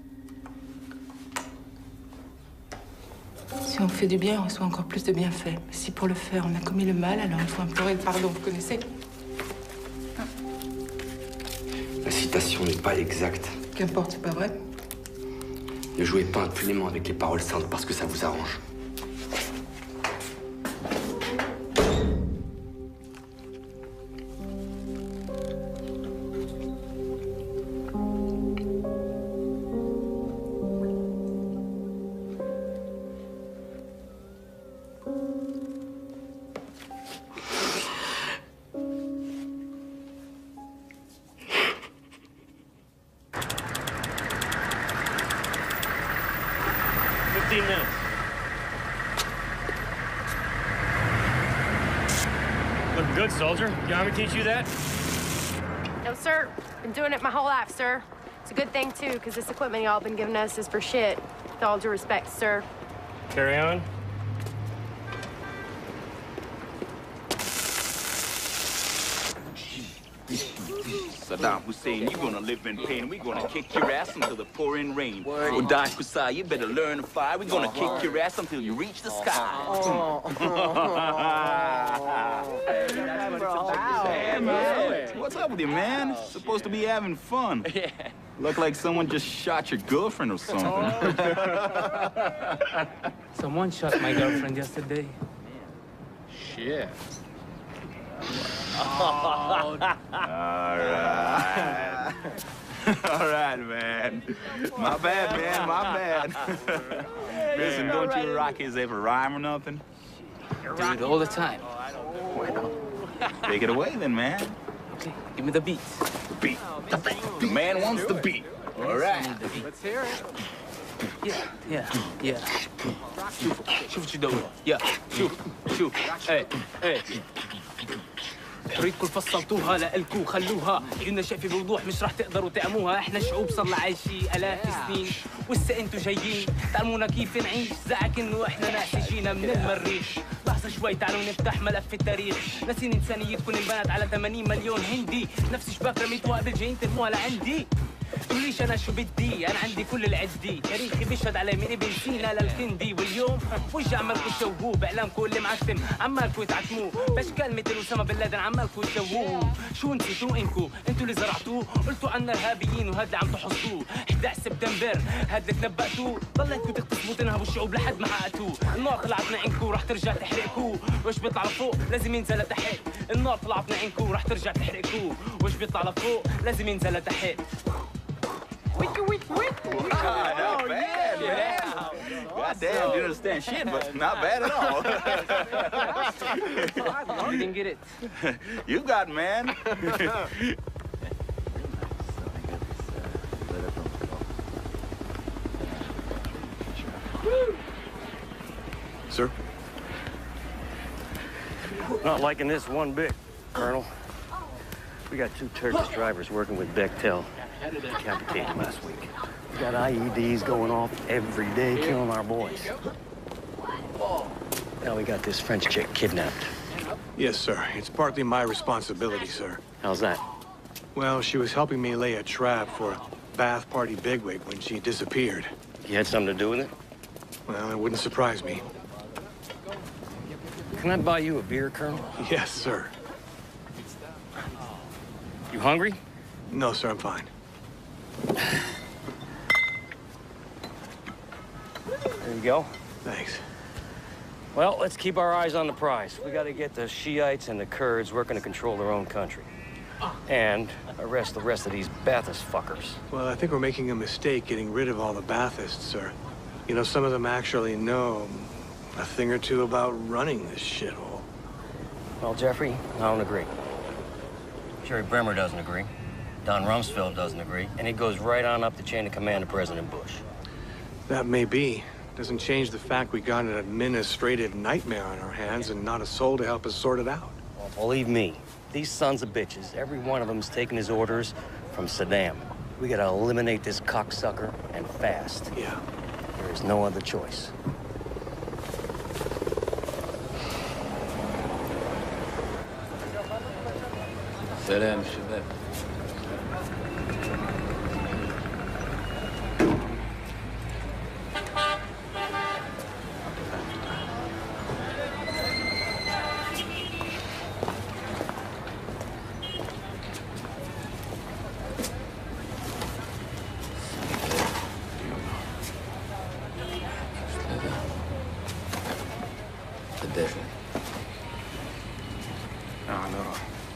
Si on fait du bien, on reçoit encore plus de bienfaits. Si pour le faire, on a commis le mal, alors il faut implorer le pardon, vous connaissez? La citation n'est pas exacte. Qu'importe, c'est pas vrai? Ne jouez pas impunément avec les paroles saintes parce que ça vous arrange. Looking good, soldier. The Army teach you that? No, sir. Been doing it my whole life, sir. It's a good thing, too, because this equipment y'all been giving us is for shit. With all due respect, sir. Carry on. Saddam Hussein, you're gonna live in pain. We're gonna kick your ass until the pouring rain. Well, Daesh Kusai, you better learn to fire. We're gonna kick your ass until you reach the sky. Hey, man. What's up with you, man? Supposed to be having fun. Look like someone just shot your girlfriend or something. Someone shot my girlfriend yesterday. Shit. All right. All right, man. My bad, man. My bad. Listen, don't you Rockies ever rhyme or nothing? Dude, all the time. Well, take it away then, man. Okay, give me the beat. The beat. The beat. The man wants the beat. All right. Let's hear it. Yeah. شوف شو دور. شوف. ايه. ريدكم فصلتوها لإلكوا خلوها قلنا شيء بوضوح مش رح تقدروا تعموها احنا شعوب صرنا عايشين آلاف السنين وهسه انتوا جايين تعلمونا كيف نعيش زعك انه احنا ناس جينا من المريخ لحظة شوي تعالوا نفتح ملف التاريخ ناسين انسانيتكم انبنت على 80 مليون هندي نفس شباك رميتوها قبل جايين ترموها لعندي تقوليش انا شو بدي انا عندي كل العدي تاريخي بيشهد علي من ابن سينا للكندي واليوم وجه عمالكم تشوهوه باعلامكم اللي معتم عمالكم تعتموه باشكال مثل اسامه بن لادن عمالكم تشوهوه شو نسيتوا انتوا اللي زرعتوه قلتوا عنا ارهابيين وهذا اللي عم تحصدوه 11 سبتمبر هذا اللي تنبأتوه ضليتكم تغتصبوا تنهبوا الشعوب لحد ما حققتوه النار طلعت من عينكم رح ترجع تحرقكوه واش بيطلع لفوق لازم ينزل لتحت النار طلعت من عينكم رح ترجع تحرقكوه واش بيطلع لفوق لازم ينزل لتحت Not bad, man. God damn, you didn't understand shit, but not bad at all. You didn't get it. You got, man. Sir? Not liking this one bit, Colonel. We got 2 Turkish drivers working with Bechtel. Decapitated last week. We got IEDs going off every day, killing our boys. Now we got this French chick kidnapped. Yes, sir. It's partly my responsibility, sir. How's that? Well, she was helping me lay a trap for a Bath Party bigwig when she disappeared. You had something to do with it? Well, it wouldn't surprise me. Can I buy you a beer, Colonel? Yes, sir. You hungry? No, sir, I'm fine. There you go. Thanks. Well, let's keep our eyes on the prize. We got to get the Shiites and the Kurds working to control their own country. And arrest the rest of these Ba'athist fuckers. Well, I think we're making a mistake getting rid of all the Baathists, sir. You know, some of them actually know a thing or two about running this shithole. Well, Jeffrey, I don't agree. Jerry Bremer doesn't agree. Don Rumsfeld doesn't agree. And it goes right on up the chain of command to President Bush. That may be. Doesn't change the fact we got an administrative nightmare on our hands and not a soul to help us sort it out. Well, believe me, these sons of bitches, every one of them is taking his orders from Saddam. We gotta eliminate this cocksucker, and fast. Yeah. There is no other choice. سلام شباب. قديش؟ نروح.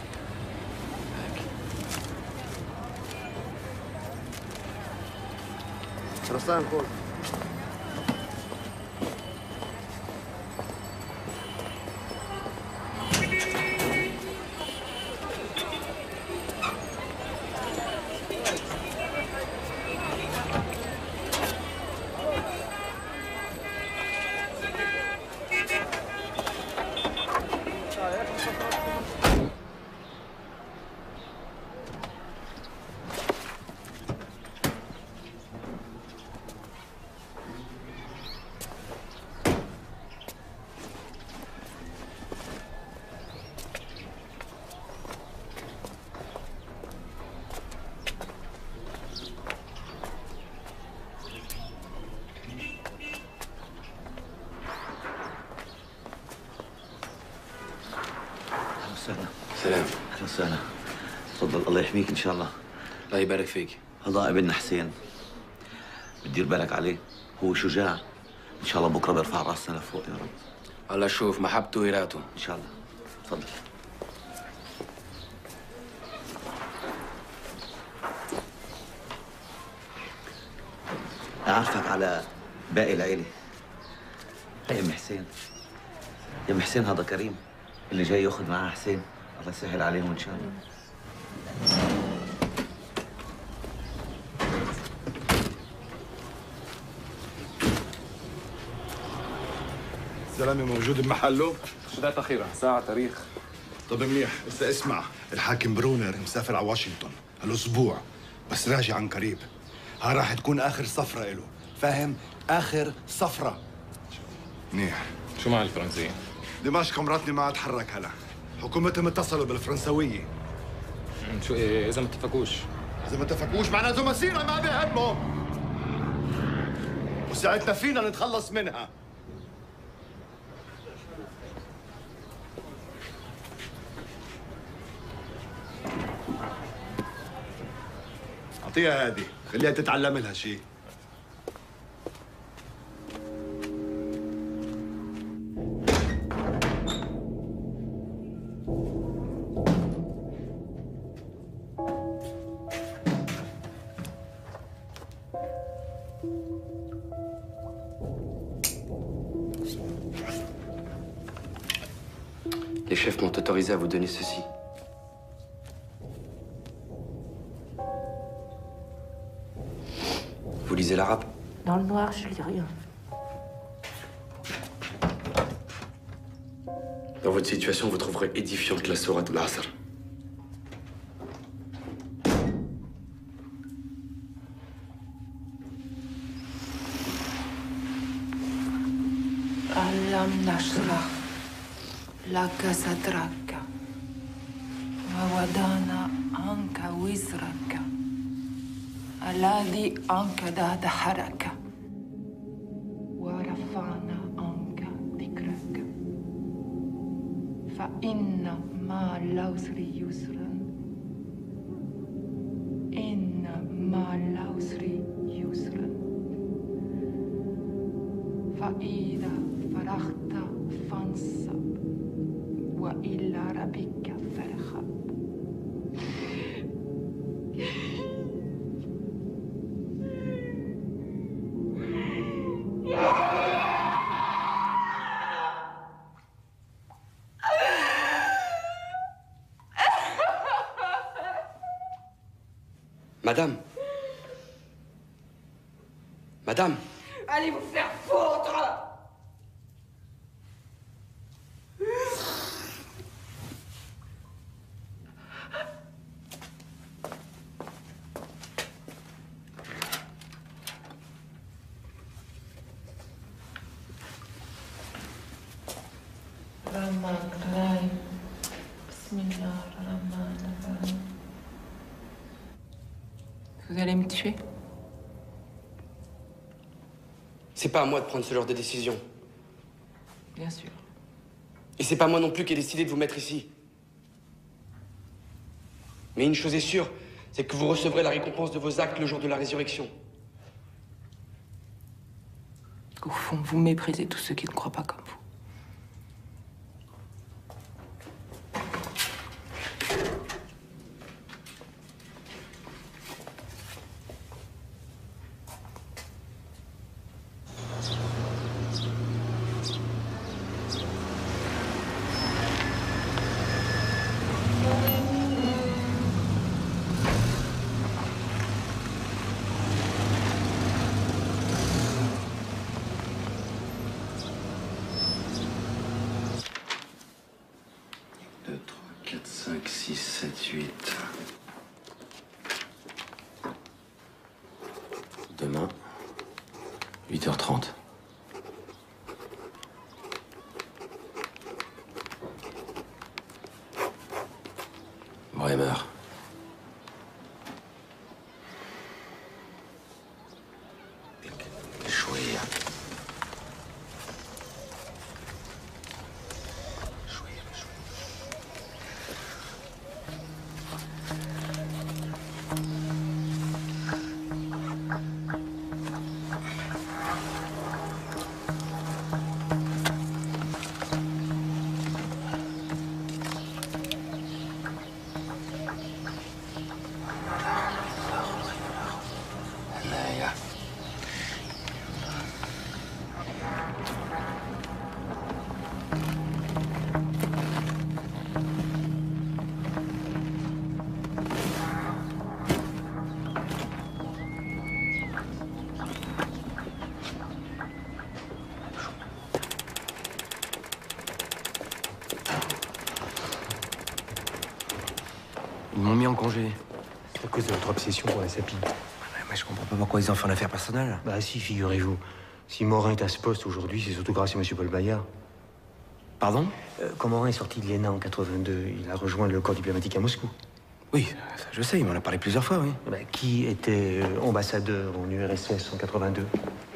رسام خذ. سلام. اهلا وسهلا. تفضل الله يحميك ان شاء الله. الله يبارك فيك. هذا ابننا حسين. بتدير بالك عليه، هو شجاع. ان شاء الله بكره بيرفع راسنا لفوق يا رب. الله شوف محبته ويراته. ان شاء الله. تفضل. أعرفك على باقي العيلة. هي أم حسين. يا ام حسين هذا كريم اللي جاي ياخذ معاه حسين، الله يسهل عليهم ان شاء الله. الزلمه موجود بمحله؟ شدات اخيره ساعه تاريخ. طب منيح، هسه اسمع، الحاكم برونر مسافر على واشنطن هالاسبوع، بس راجع عن قريب. ها راح تكون اخر صفرة له، فاهم؟ اخر صفرة. منيح. شو مع الفرنسيين؟ دمشق مراتني ما اتحرك هلا، حكومتهم اتصلوا بالفرنسويه. شو إيه اذا ما اتفقوش؟ اذا ما اتفقوش معناته مسيره ما بيهمهم، وساعتنا فينا نتخلص منها. اعطيها هذه، خليها تتعلم لها شيء. Les chefs m'ont autorisé à vous donner ceci. Vous lisez l'arabe? Dans le noir, je lis rien. Dans votre situation, vous trouverez édifiante la sourate al-Asr. Alam nashrah laka sadraka wa wadana anka wizraka alladhi ankada daharaka wa rafa'na anka dhikraka fa inna ma al-usri yusran inna ma al-usri yusran fa idha فرغت فانصب وإلى ربك فارغب. Madame. Madame. Allez vous faire foutre! Vous allez me tuer? C'est pas à moi de prendre ce genre de décision. Bien sûr. Et c'est pas moi non plus qui ai décidé de vous mettre ici. Mais une chose est sûre, c'est que vous recevrez la récompense de vos actes le jour de la résurrection. Au fond, vous méprisez tous ceux qui ne croient pas comme vous. Demain, 8h30. Bremer. شوية. Ils m'ont mis en congé. C'est à cause de votre obsession pour la sapie. Mais je comprends pas pourquoi ils en font une affaire personnelle. Bah si, figurez-vous. Si Morin est à ce poste aujourd'hui, c'est surtout grâce à M. Paul Bayard. Pardon? Quand Morin est sorti de l'ENA en 82, il a rejoint le corps diplomatique à Moscou. Oui, ça, je sais, il m'en a parlé plusieurs fois, oui. Bah, qui était ambassadeur en URSS en 82?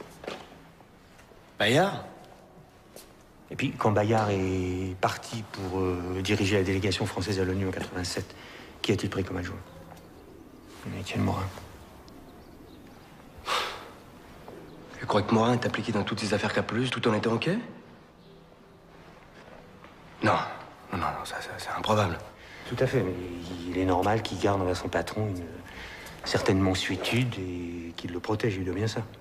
Bayard? Et puis, quand Bayard est parti pour diriger la délégation française à l'ONU en 87, qui a-t-il pris comme adjoint? Étienne Morin. Je crois que Morin est impliqué dans toutes ces affaires capeleuses tout en étant OK? Non, ça, c'est improbable. Tout à fait, mais il est normal qu'il garde envers son patron une certaine mansuétude et qu'il le protège, il doit bien ça.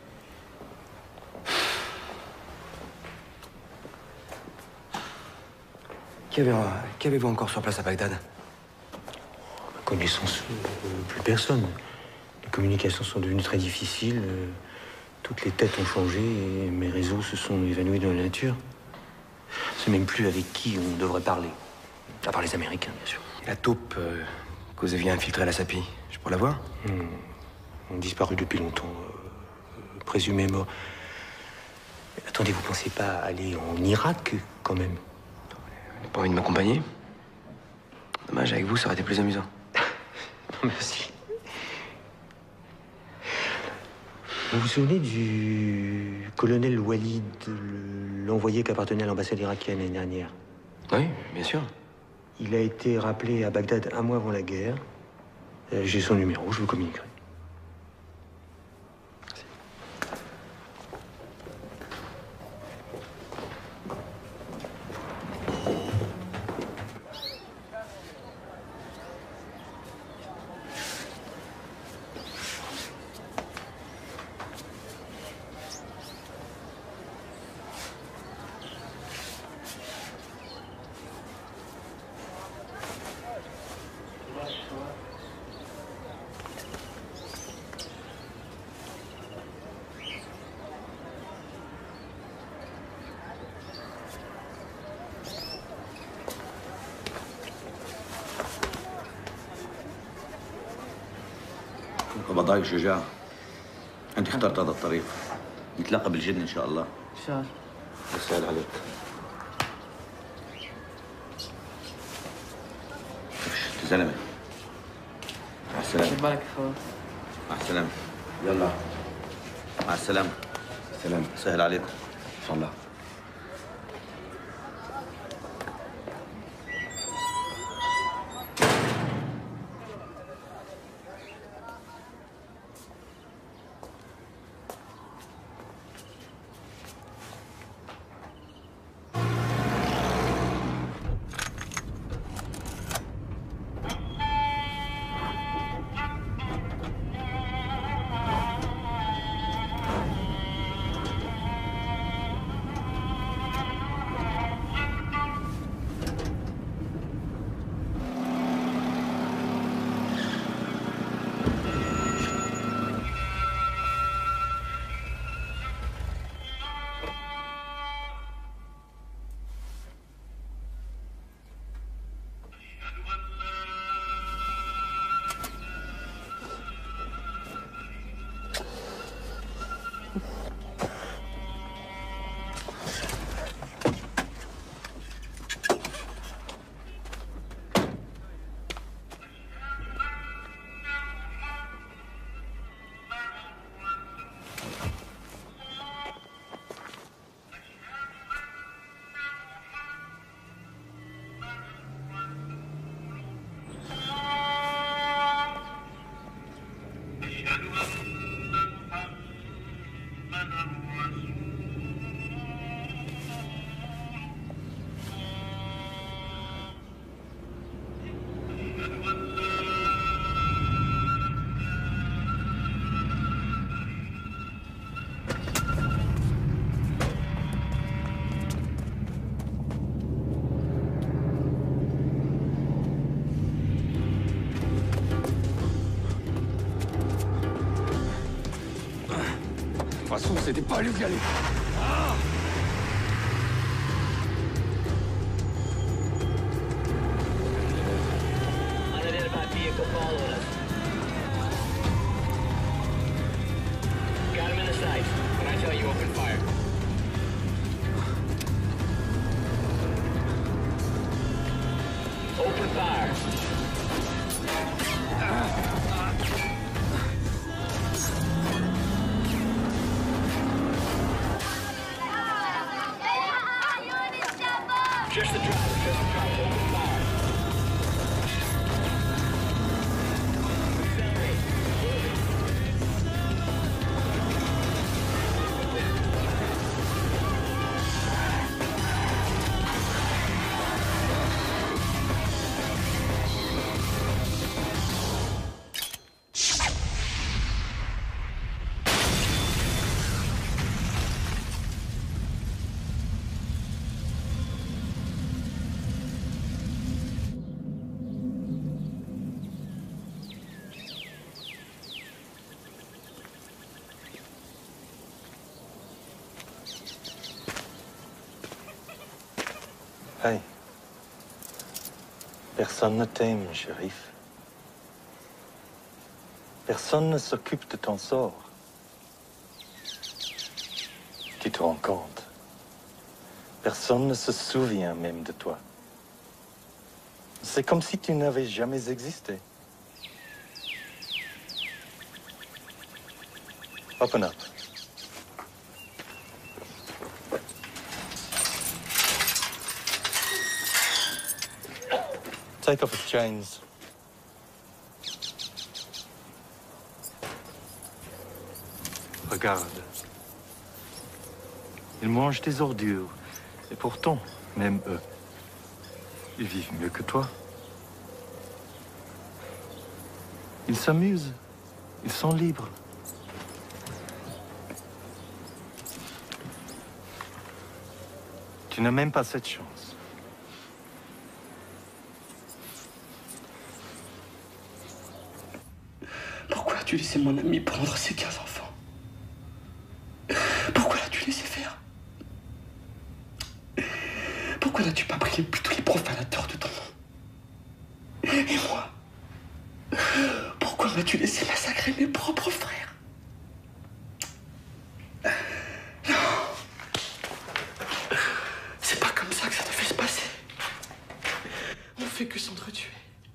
Qu'avez-vous encore sur place à Bagdad? À ma connaissance, plus personne. Les communications sont devenues très difficiles. Toutes les têtes ont changé et mes réseaux se sont évanouis dans la nature. Je ne sais même plus avec qui on devrait parler. À part les Américains, bien sûr. Et la taupe que vous aviez infiltrée à la SAPI, je pourrais la voir? On a disparu depuis longtemps. Présumé mort. Attendez, vous pensez pas aller en Irak, quand même? Vous n'avez pas envie de m'accompagner? Dommage, avec vous, ça aurait été plus amusant. Non, merci. Vous vous souvenez du colonel Walid, l'envoyé qui appartenait à l'ambassade irakienne l'année dernière? Oui, bien sûr. Il a été rappelé à Bagdad un mois avant la guerre. J'ai son numéro, je vous communiquerai. بضايق شجاع انت اخترت هذا الطريق نتلاقى بالجنة ان شاء الله ان شاء الله يسهل عليك انت زلمه مع السلامه خد بالك اخوي مع السلامه يلا مع السلامه سلام سهل عليكم ان شاء الله De toute façon, c'était pas lui qui allait. Hostile following us. Got him in the sights. When I tell you, open fire. Open fire. Just the driver, open fire. Hey. Personne ne t'aime, shérif. Personne ne s'occupe de ton sort. Tu te rends compte? Personne ne se souvient même de toi. C'est comme si tu n'avais jamais existé. Open up. Take off his chains. Regarde. Ils mangent des ordures. Et pourtant, même eux, ils vivent mieux que toi. Ils s'amusent. Ils sont libres. Tu n'as même pas cette chance. Pourquoi as-tu laissé mon ami prendre ses 15 enfants? Pourquoi l'as-tu laissé faire? Pourquoi n'as-tu pas pris tous les profanateurs de ton nom? Et moi? Pourquoi m'as-tu laissé massacrer mes propres frères? Non! C'est pas comme ça que ça devait se passer. On fait que s'entretuer.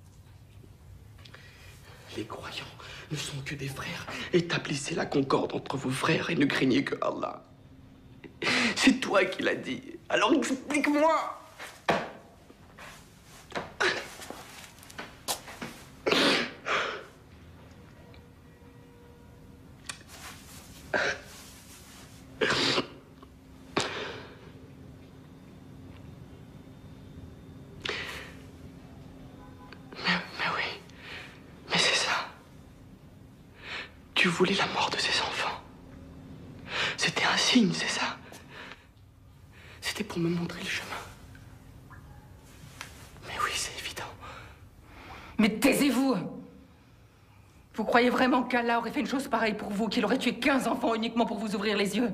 Les croyants ne sont que des frères. Établissez la concorde entre vos frères et ne craignez que Allah. C'est toi qui l'as dit. Alors explique-moi. Tu voulais la mort de ses enfants. C'était un signe, c'est ça? C'était pour me montrer le chemin. Mais oui, c'est évident. Mais taisez-vous! Vous croyez vraiment qu'Allah aurait fait une chose pareille pour vous, qu'il aurait tué 15 enfants uniquement pour vous ouvrir les yeux?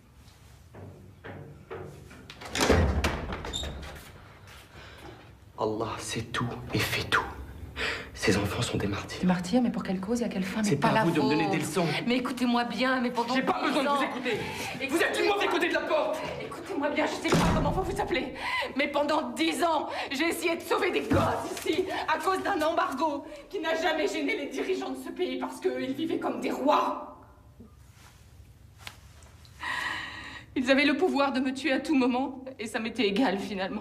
Allah sait tout et fait tout. Ces enfants sont des martyrs. Des martyrs, mais pour quelle cause et à quelle fin? C'est pas à vous de me donner des leçons. Mais écoutez-moi bien, mais pendant... J'ai pas besoin de vous écouter. Vous êtes du mauvais côté de la porte. Écoutez-moi bien, je sais pas comment vous vous appelez, mais pendant 10 ans, j'ai essayé de sauver des gosses ici, à cause d'un embargo qui n'a jamais gêné les dirigeants de ce pays parce qu'ils vivaient comme des rois. Ils avaient le pouvoir de me tuer à tout moment, et ça m'était égal finalement.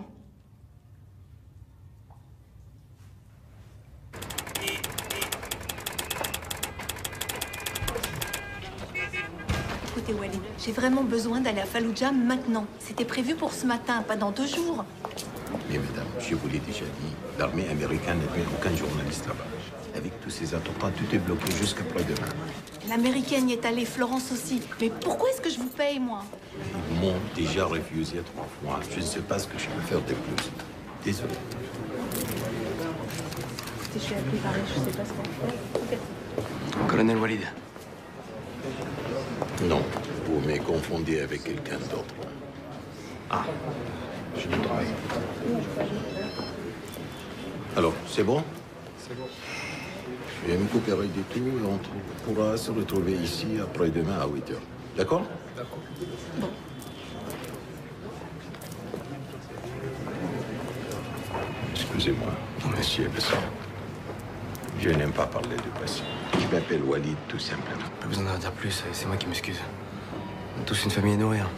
Écoutez, Walid, j'ai vraiment besoin d'aller à Fallujah maintenant. C'était prévu pour ce matin, pas dans 2 jours. Mais madame, je vous l'ai déjà dit, l'armée américaine n'admet aucun journaliste là-bas. Avec tous ces attentats, tout est bloqué jusqu'après-demain. L'américaine y est allée, Florence aussi. Mais pourquoi est-ce que je vous paye, moi? Ils m'ont déjà refusé 3 fois. Je ne sais pas ce que je peux faire de plus. Désolé. Écoutez, je suis appelée Paris, je sais pas ce qu'on fait. Ok. Colonel Walid. Non, vous me confondez avec quelqu'un d'autre. Ah, je dois travailler. Alors, c'est bon? C'est bon. Je vais me couper du tout et on pourra se retrouver ici après-demain à 8 h. D'accord? D'accord. Bon. Excusez-moi, monsieur Besson. Je n'aime pas parler du passé. Je m'appelle Walid, tout simplement. Pas besoin d'en dire plus, c'est moi qui m'excuse. On est tous une famille à nourrir.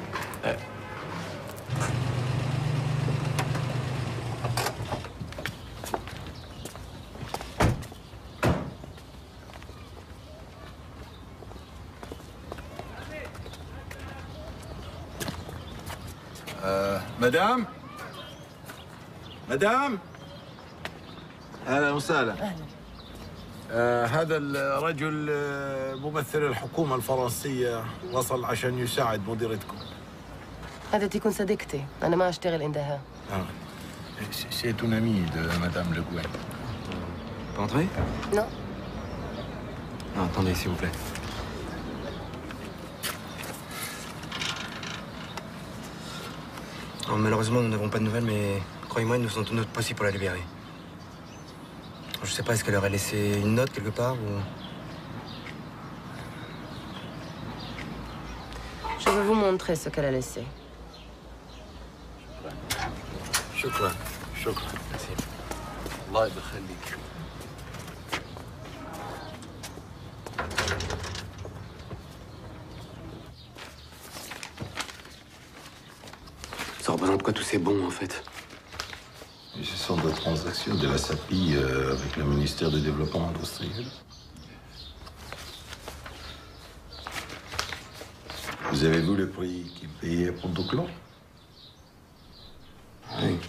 مدام مدام اهلا وسهلا هذا الرجل ممثل الحكومة الفرنسية وصل عشان يساعد مديرتكم. هذا تكون صديقتي، أنا ما أشتغل عندها. C'est une amie de Madame Le Gouin. Pas entrer? Non. Non, attendez, s'il vous plaît. Oh, malheureusement, nous n'avons pas de nouvelles, mais croyez-moi, nous faisons tout notre possible pour la libérer. Je sais pas, est-ce qu'elle aurait laissé une note quelque part ou... Je vais vous montrer ce qu'elle a laissé. شكرا شكرا. الله يخليك. Ça représente quoi tous ces bons, en fait? Ce sont des transactions de la SAPI avec le ministère du Développement industriel. Vous avez vu le prix qu'ils payaient pour Duclos? Oui.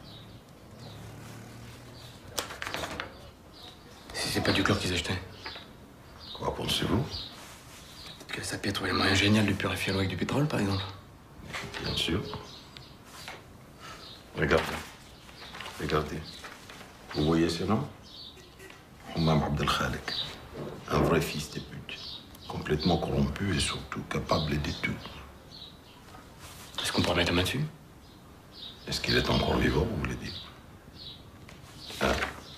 Si c'est pas du chlore qu'ils achetaient. Quoi pensez-vous? Que la SAPI a trouvé le moyen génial de purifier l'eau avec du pétrole, par exemple. Bien sûr. Regardez. Regardez. Vous voyez ce nom? Hammam Abdel Khalek. Un vrai fils de pute. Complètement corrompu et surtout capable de tout. Est-ce qu'on peut mettre la main dessus? Est-ce qu'il est encore vivant, vous voulez dire? Ah.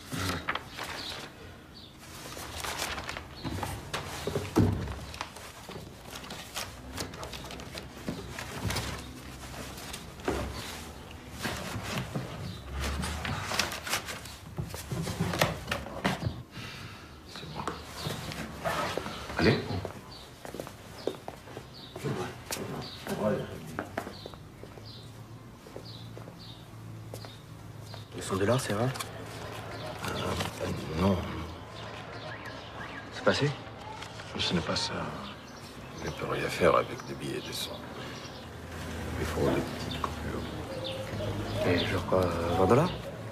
Allez. $200, c'est vrai? Non. C'est passé? Ce n'est pas ça. On ne peut rien faire avec des billets de 100. Il faut des petites coupures. Et genre quoi, $20?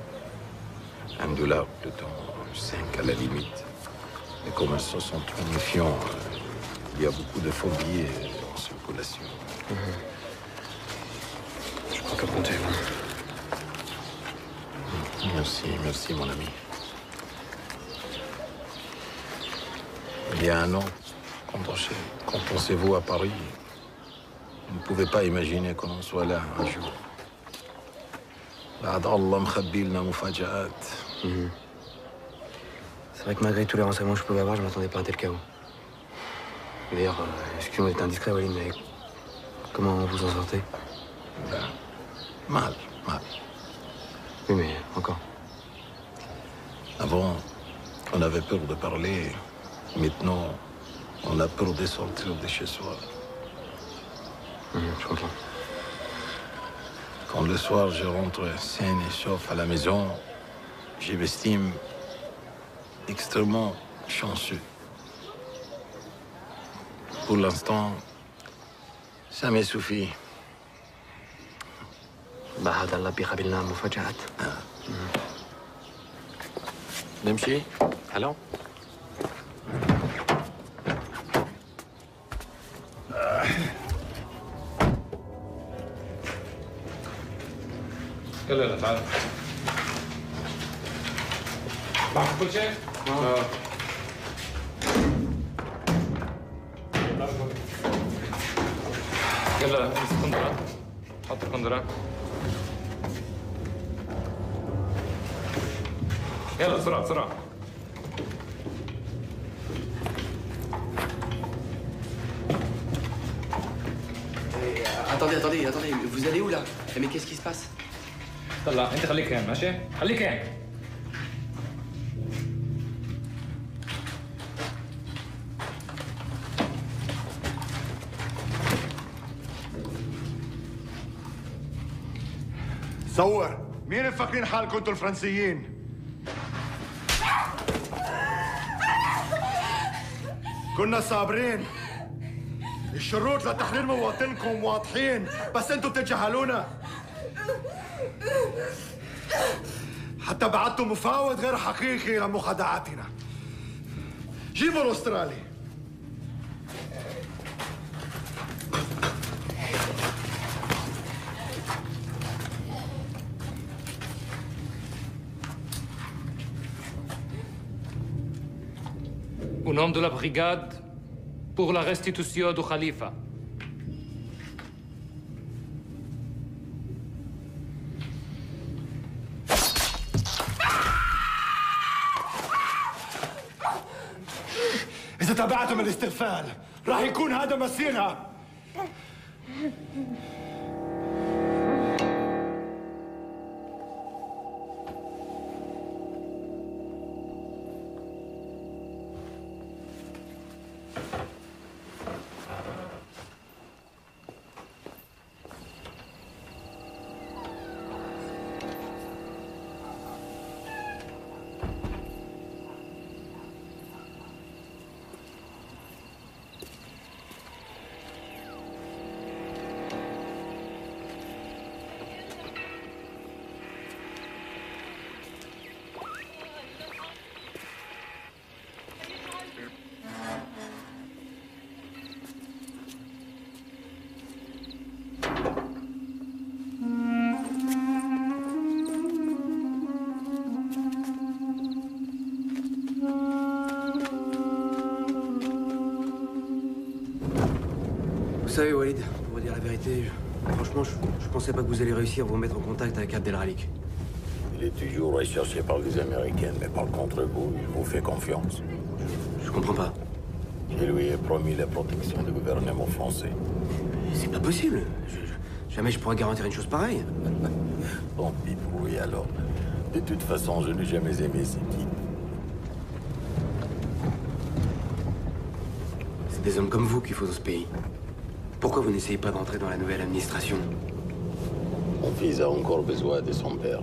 $1, plutôt 5 à la limite. Les commerçants sont trop méfiants. Il y a beaucoup de faux billets en circulation. Je crois qu'à compter. Merci, merci mon ami. Il y a un an, quand pensez-vous à Paris, vous ne pouvez pas imaginer qu'on en soit là un jour. بعد الله مخبي لنا مفاجآت. C'est vrai que malgré tous les renseignements que je pouvais avoir, je ne m'attendais pas à un tel chaos. D'ailleurs, excusez-moi d'être indiscret, Walid, mais comment vous en sortez? Ben, mal. Oui, mais encore. Avant, on avait peur de parler. Maintenant, on a peur de sortir de chez soi. Je comprends. Quand le soir, je rentre sain et sauf à la maison, je m'estime extrêmement chanceux. Pour l'instant, ça me suffit. بعد الله بيقابلنا مفاجآت. نمشي؟ Allons. يلا تعال. معك كل شيء؟ يلا امسك القندرة. حط القندرة. يلا بسرعة بسرعة. Attendez, vous allez où là? Mais qu'est-ce qui se passe? طلع انت خليك هين ماشي؟ خليك هين. صور مين مفكرين حالكم انتوا الفرنسيين؟ كنا صابرين. الشروط لتحرير مواطنكم واضحين، بس انتوا بتتجاهلونا. حتى بعتوا مفاوض غير حقيقي لمخادعاتنا. جيبوا الاسترالي. Au nom de la brigade, pour la restitution du Khalifa. إذا تبعتم الاستغفال راح يكون هذا مصيرها. Vous savez, Walid, pour vous dire la vérité, franchement, je pensais pas que vous allez réussir à vous mettre en contact avec Abdelralik. Il est toujours recherché par les Américains, mais par contre vous, il vous fait confiance. Je comprends pas. Il lui a promis la protection du gouvernement français. C'est pas possible. Jamais je pourrais garantir une chose pareille. Tant pis pour lui alors. De toute façon, je n'ai jamais aimé ces types. C'est des hommes comme vous qu'il faut dans ce pays. Pourquoi vous n'essayez pas d'entrer dans la nouvelle administration? Mon fils a encore besoin de son père.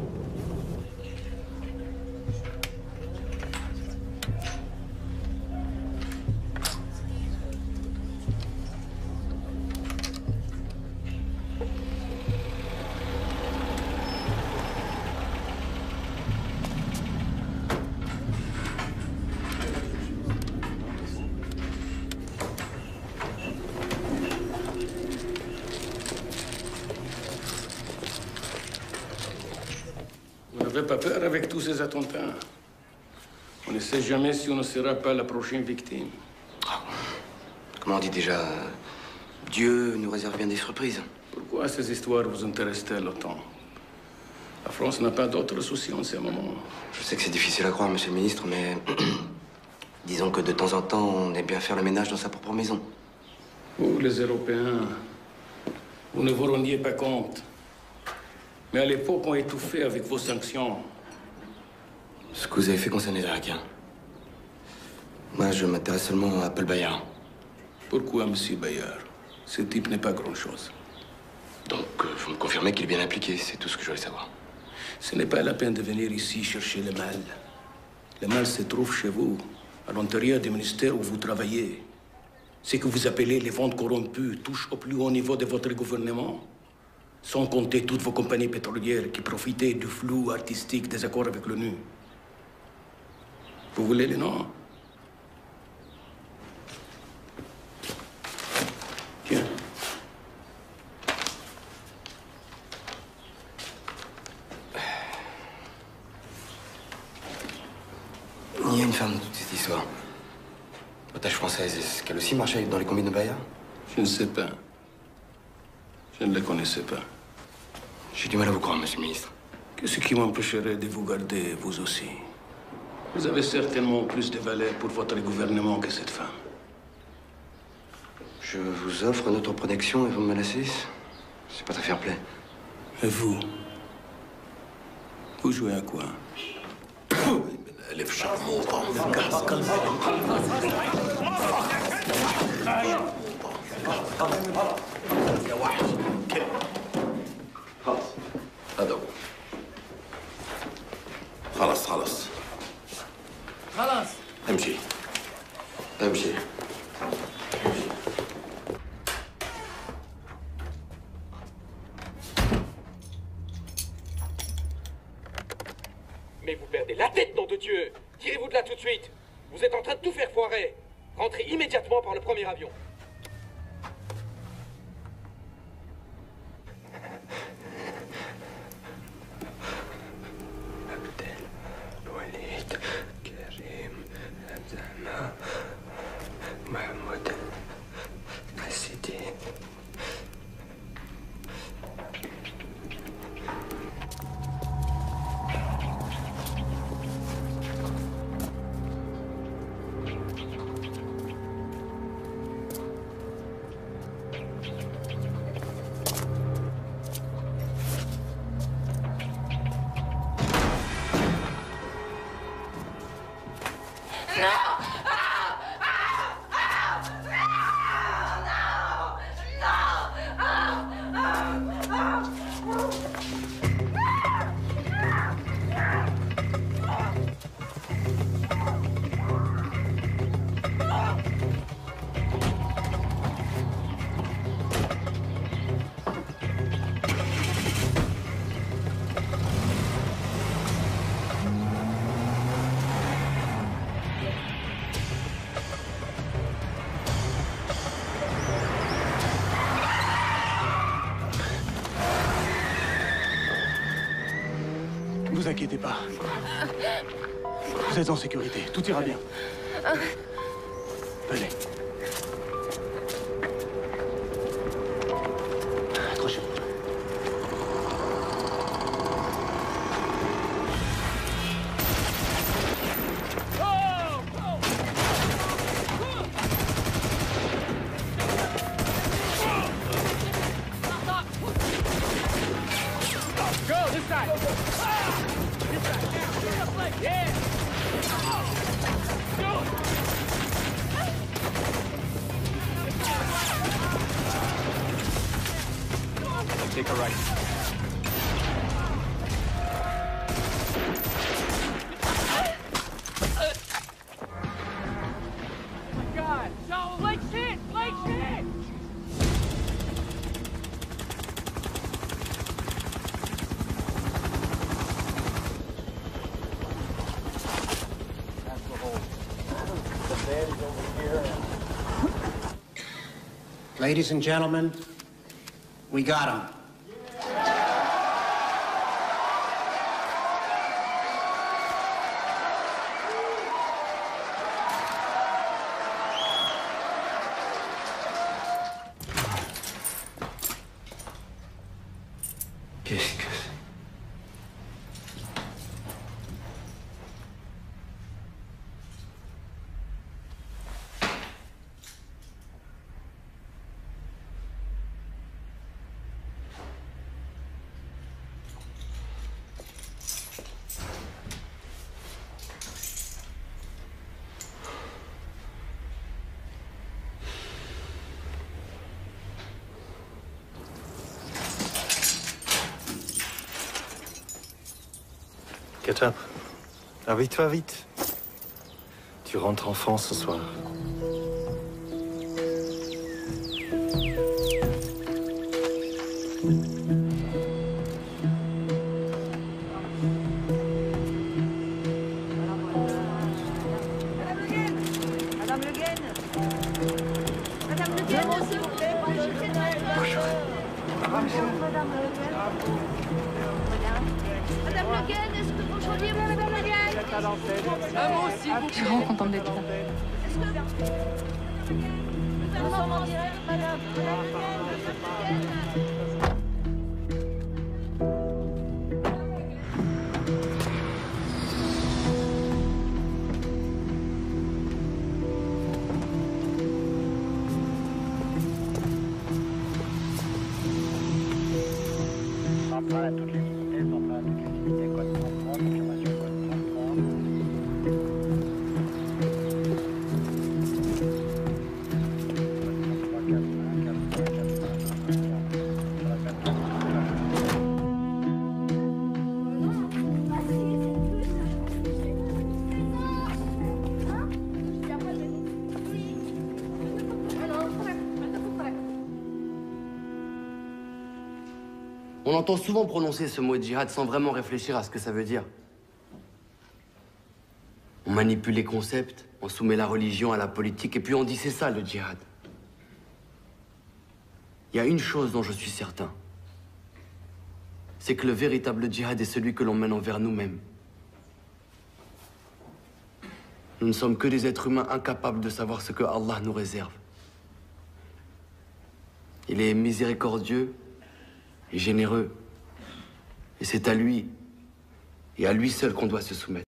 Vous n'avez pas peur avec tous ces attentats? On ne sait jamais si on ne sera pas la prochaine victime. Comment on dit déjà? Dieu nous réserve bien des surprises. Pourquoi ces histoires vous intéressent-elles autant? La France n'a pas d'autres soucis en ce moment. Je sais que c'est difficile à croire, monsieur le ministre, mais disons que de temps en temps, on aime bien faire le ménage dans sa propre maison. Vous, les Européens, vous ne vous rendiez pas compte. Mais à l'époque, on étouffait avec vos sanctions. Ce que vous avez fait concerne les Irakiens. Moi, je m'intéresse seulement à Paul Bayard. Pourquoi, monsieur Bayard? Ce type n'est pas grand-chose. Donc, vous me confirmez qu'il est bien impliqué, c'est tout ce que je voulais savoir. Ce n'est pas la peine de venir ici chercher le mal. Le mal se trouve chez vous, à l'intérieur du ministère où vous travaillez. Ce que vous appelez les ventes corrompues touche au plus haut niveau de votre gouvernement. Sans compter toutes vos compagnies pétrolières qui profitaient du flou artistique des accords avec l'ONU. Vous voulez les noms? Tiens. Il y a une femme dans toute cette histoire. Otage française, est-ce qu'elle aussi marchait dans les combines de Bayard? Je ne sais pas. Je ne la connaissais pas. J'ai du mal à vous croire, monsieur le ministre. Qu'est-ce qui m'empêcherait de vous garder, vous aussi? Vous avez certainement plus de valeur pour votre gouvernement que cette femme. Je Je vous offre notre protection et vous me menacez? C'est pas très fair-play. Et vous? Vous jouez à quoi? الف شرموطه يا وحش خلاص هذا هو خلاص خلاص خلاص امشي امشي Mais vous perdez la tête, nom de Dieu! Tirez-vous de là tout de suite! Vous êtes en train de tout faire foirer! Rentrez immédiatement par le premier avion! Walid, Karim, Abdallah, Mahmoud, Sidi. Ne vous inquiétez pas. Vous êtes en sécurité. Tout ira bien. Venez. Accrochez-vous. Go this side. This side. Now. Yeah. Take a right. God. No, Blake shit. Blake shit. Ladies and gentlemen, we got him. Qu'est-ce que c'est? Ketchup, habille-toi vite. Tu rentres en France ce soir. Madame Le Guen. Madame Le Guen, s'il vous plaît. Bonjour. Madame Le Guen. Madame Le Guen, est-ce que vous jouiez Madame Le Guen? Un mot, s'il vous plaît. Je suis vraiment contente d'être là. Nous sommes en direct, Madame Le Guen. toutes les unités, sont prêts à toutes les unités, code 33, confirmation code 33. On entend souvent prononcer ce mot djihad sans vraiment réfléchir à ce que ça veut dire. On manipule les concepts, on soumet la religion à la politique, et puis on dit c'est ça le djihad. Il y a une chose dont je suis certain. C'est que le véritable djihad est celui que l'on mène envers nous-mêmes. Nous ne sommes que des êtres humains incapables de savoir ce que Allah nous réserve. Il est miséricordieux et généreux. Et c'est à lui, et à lui seul qu'on doit se soumettre.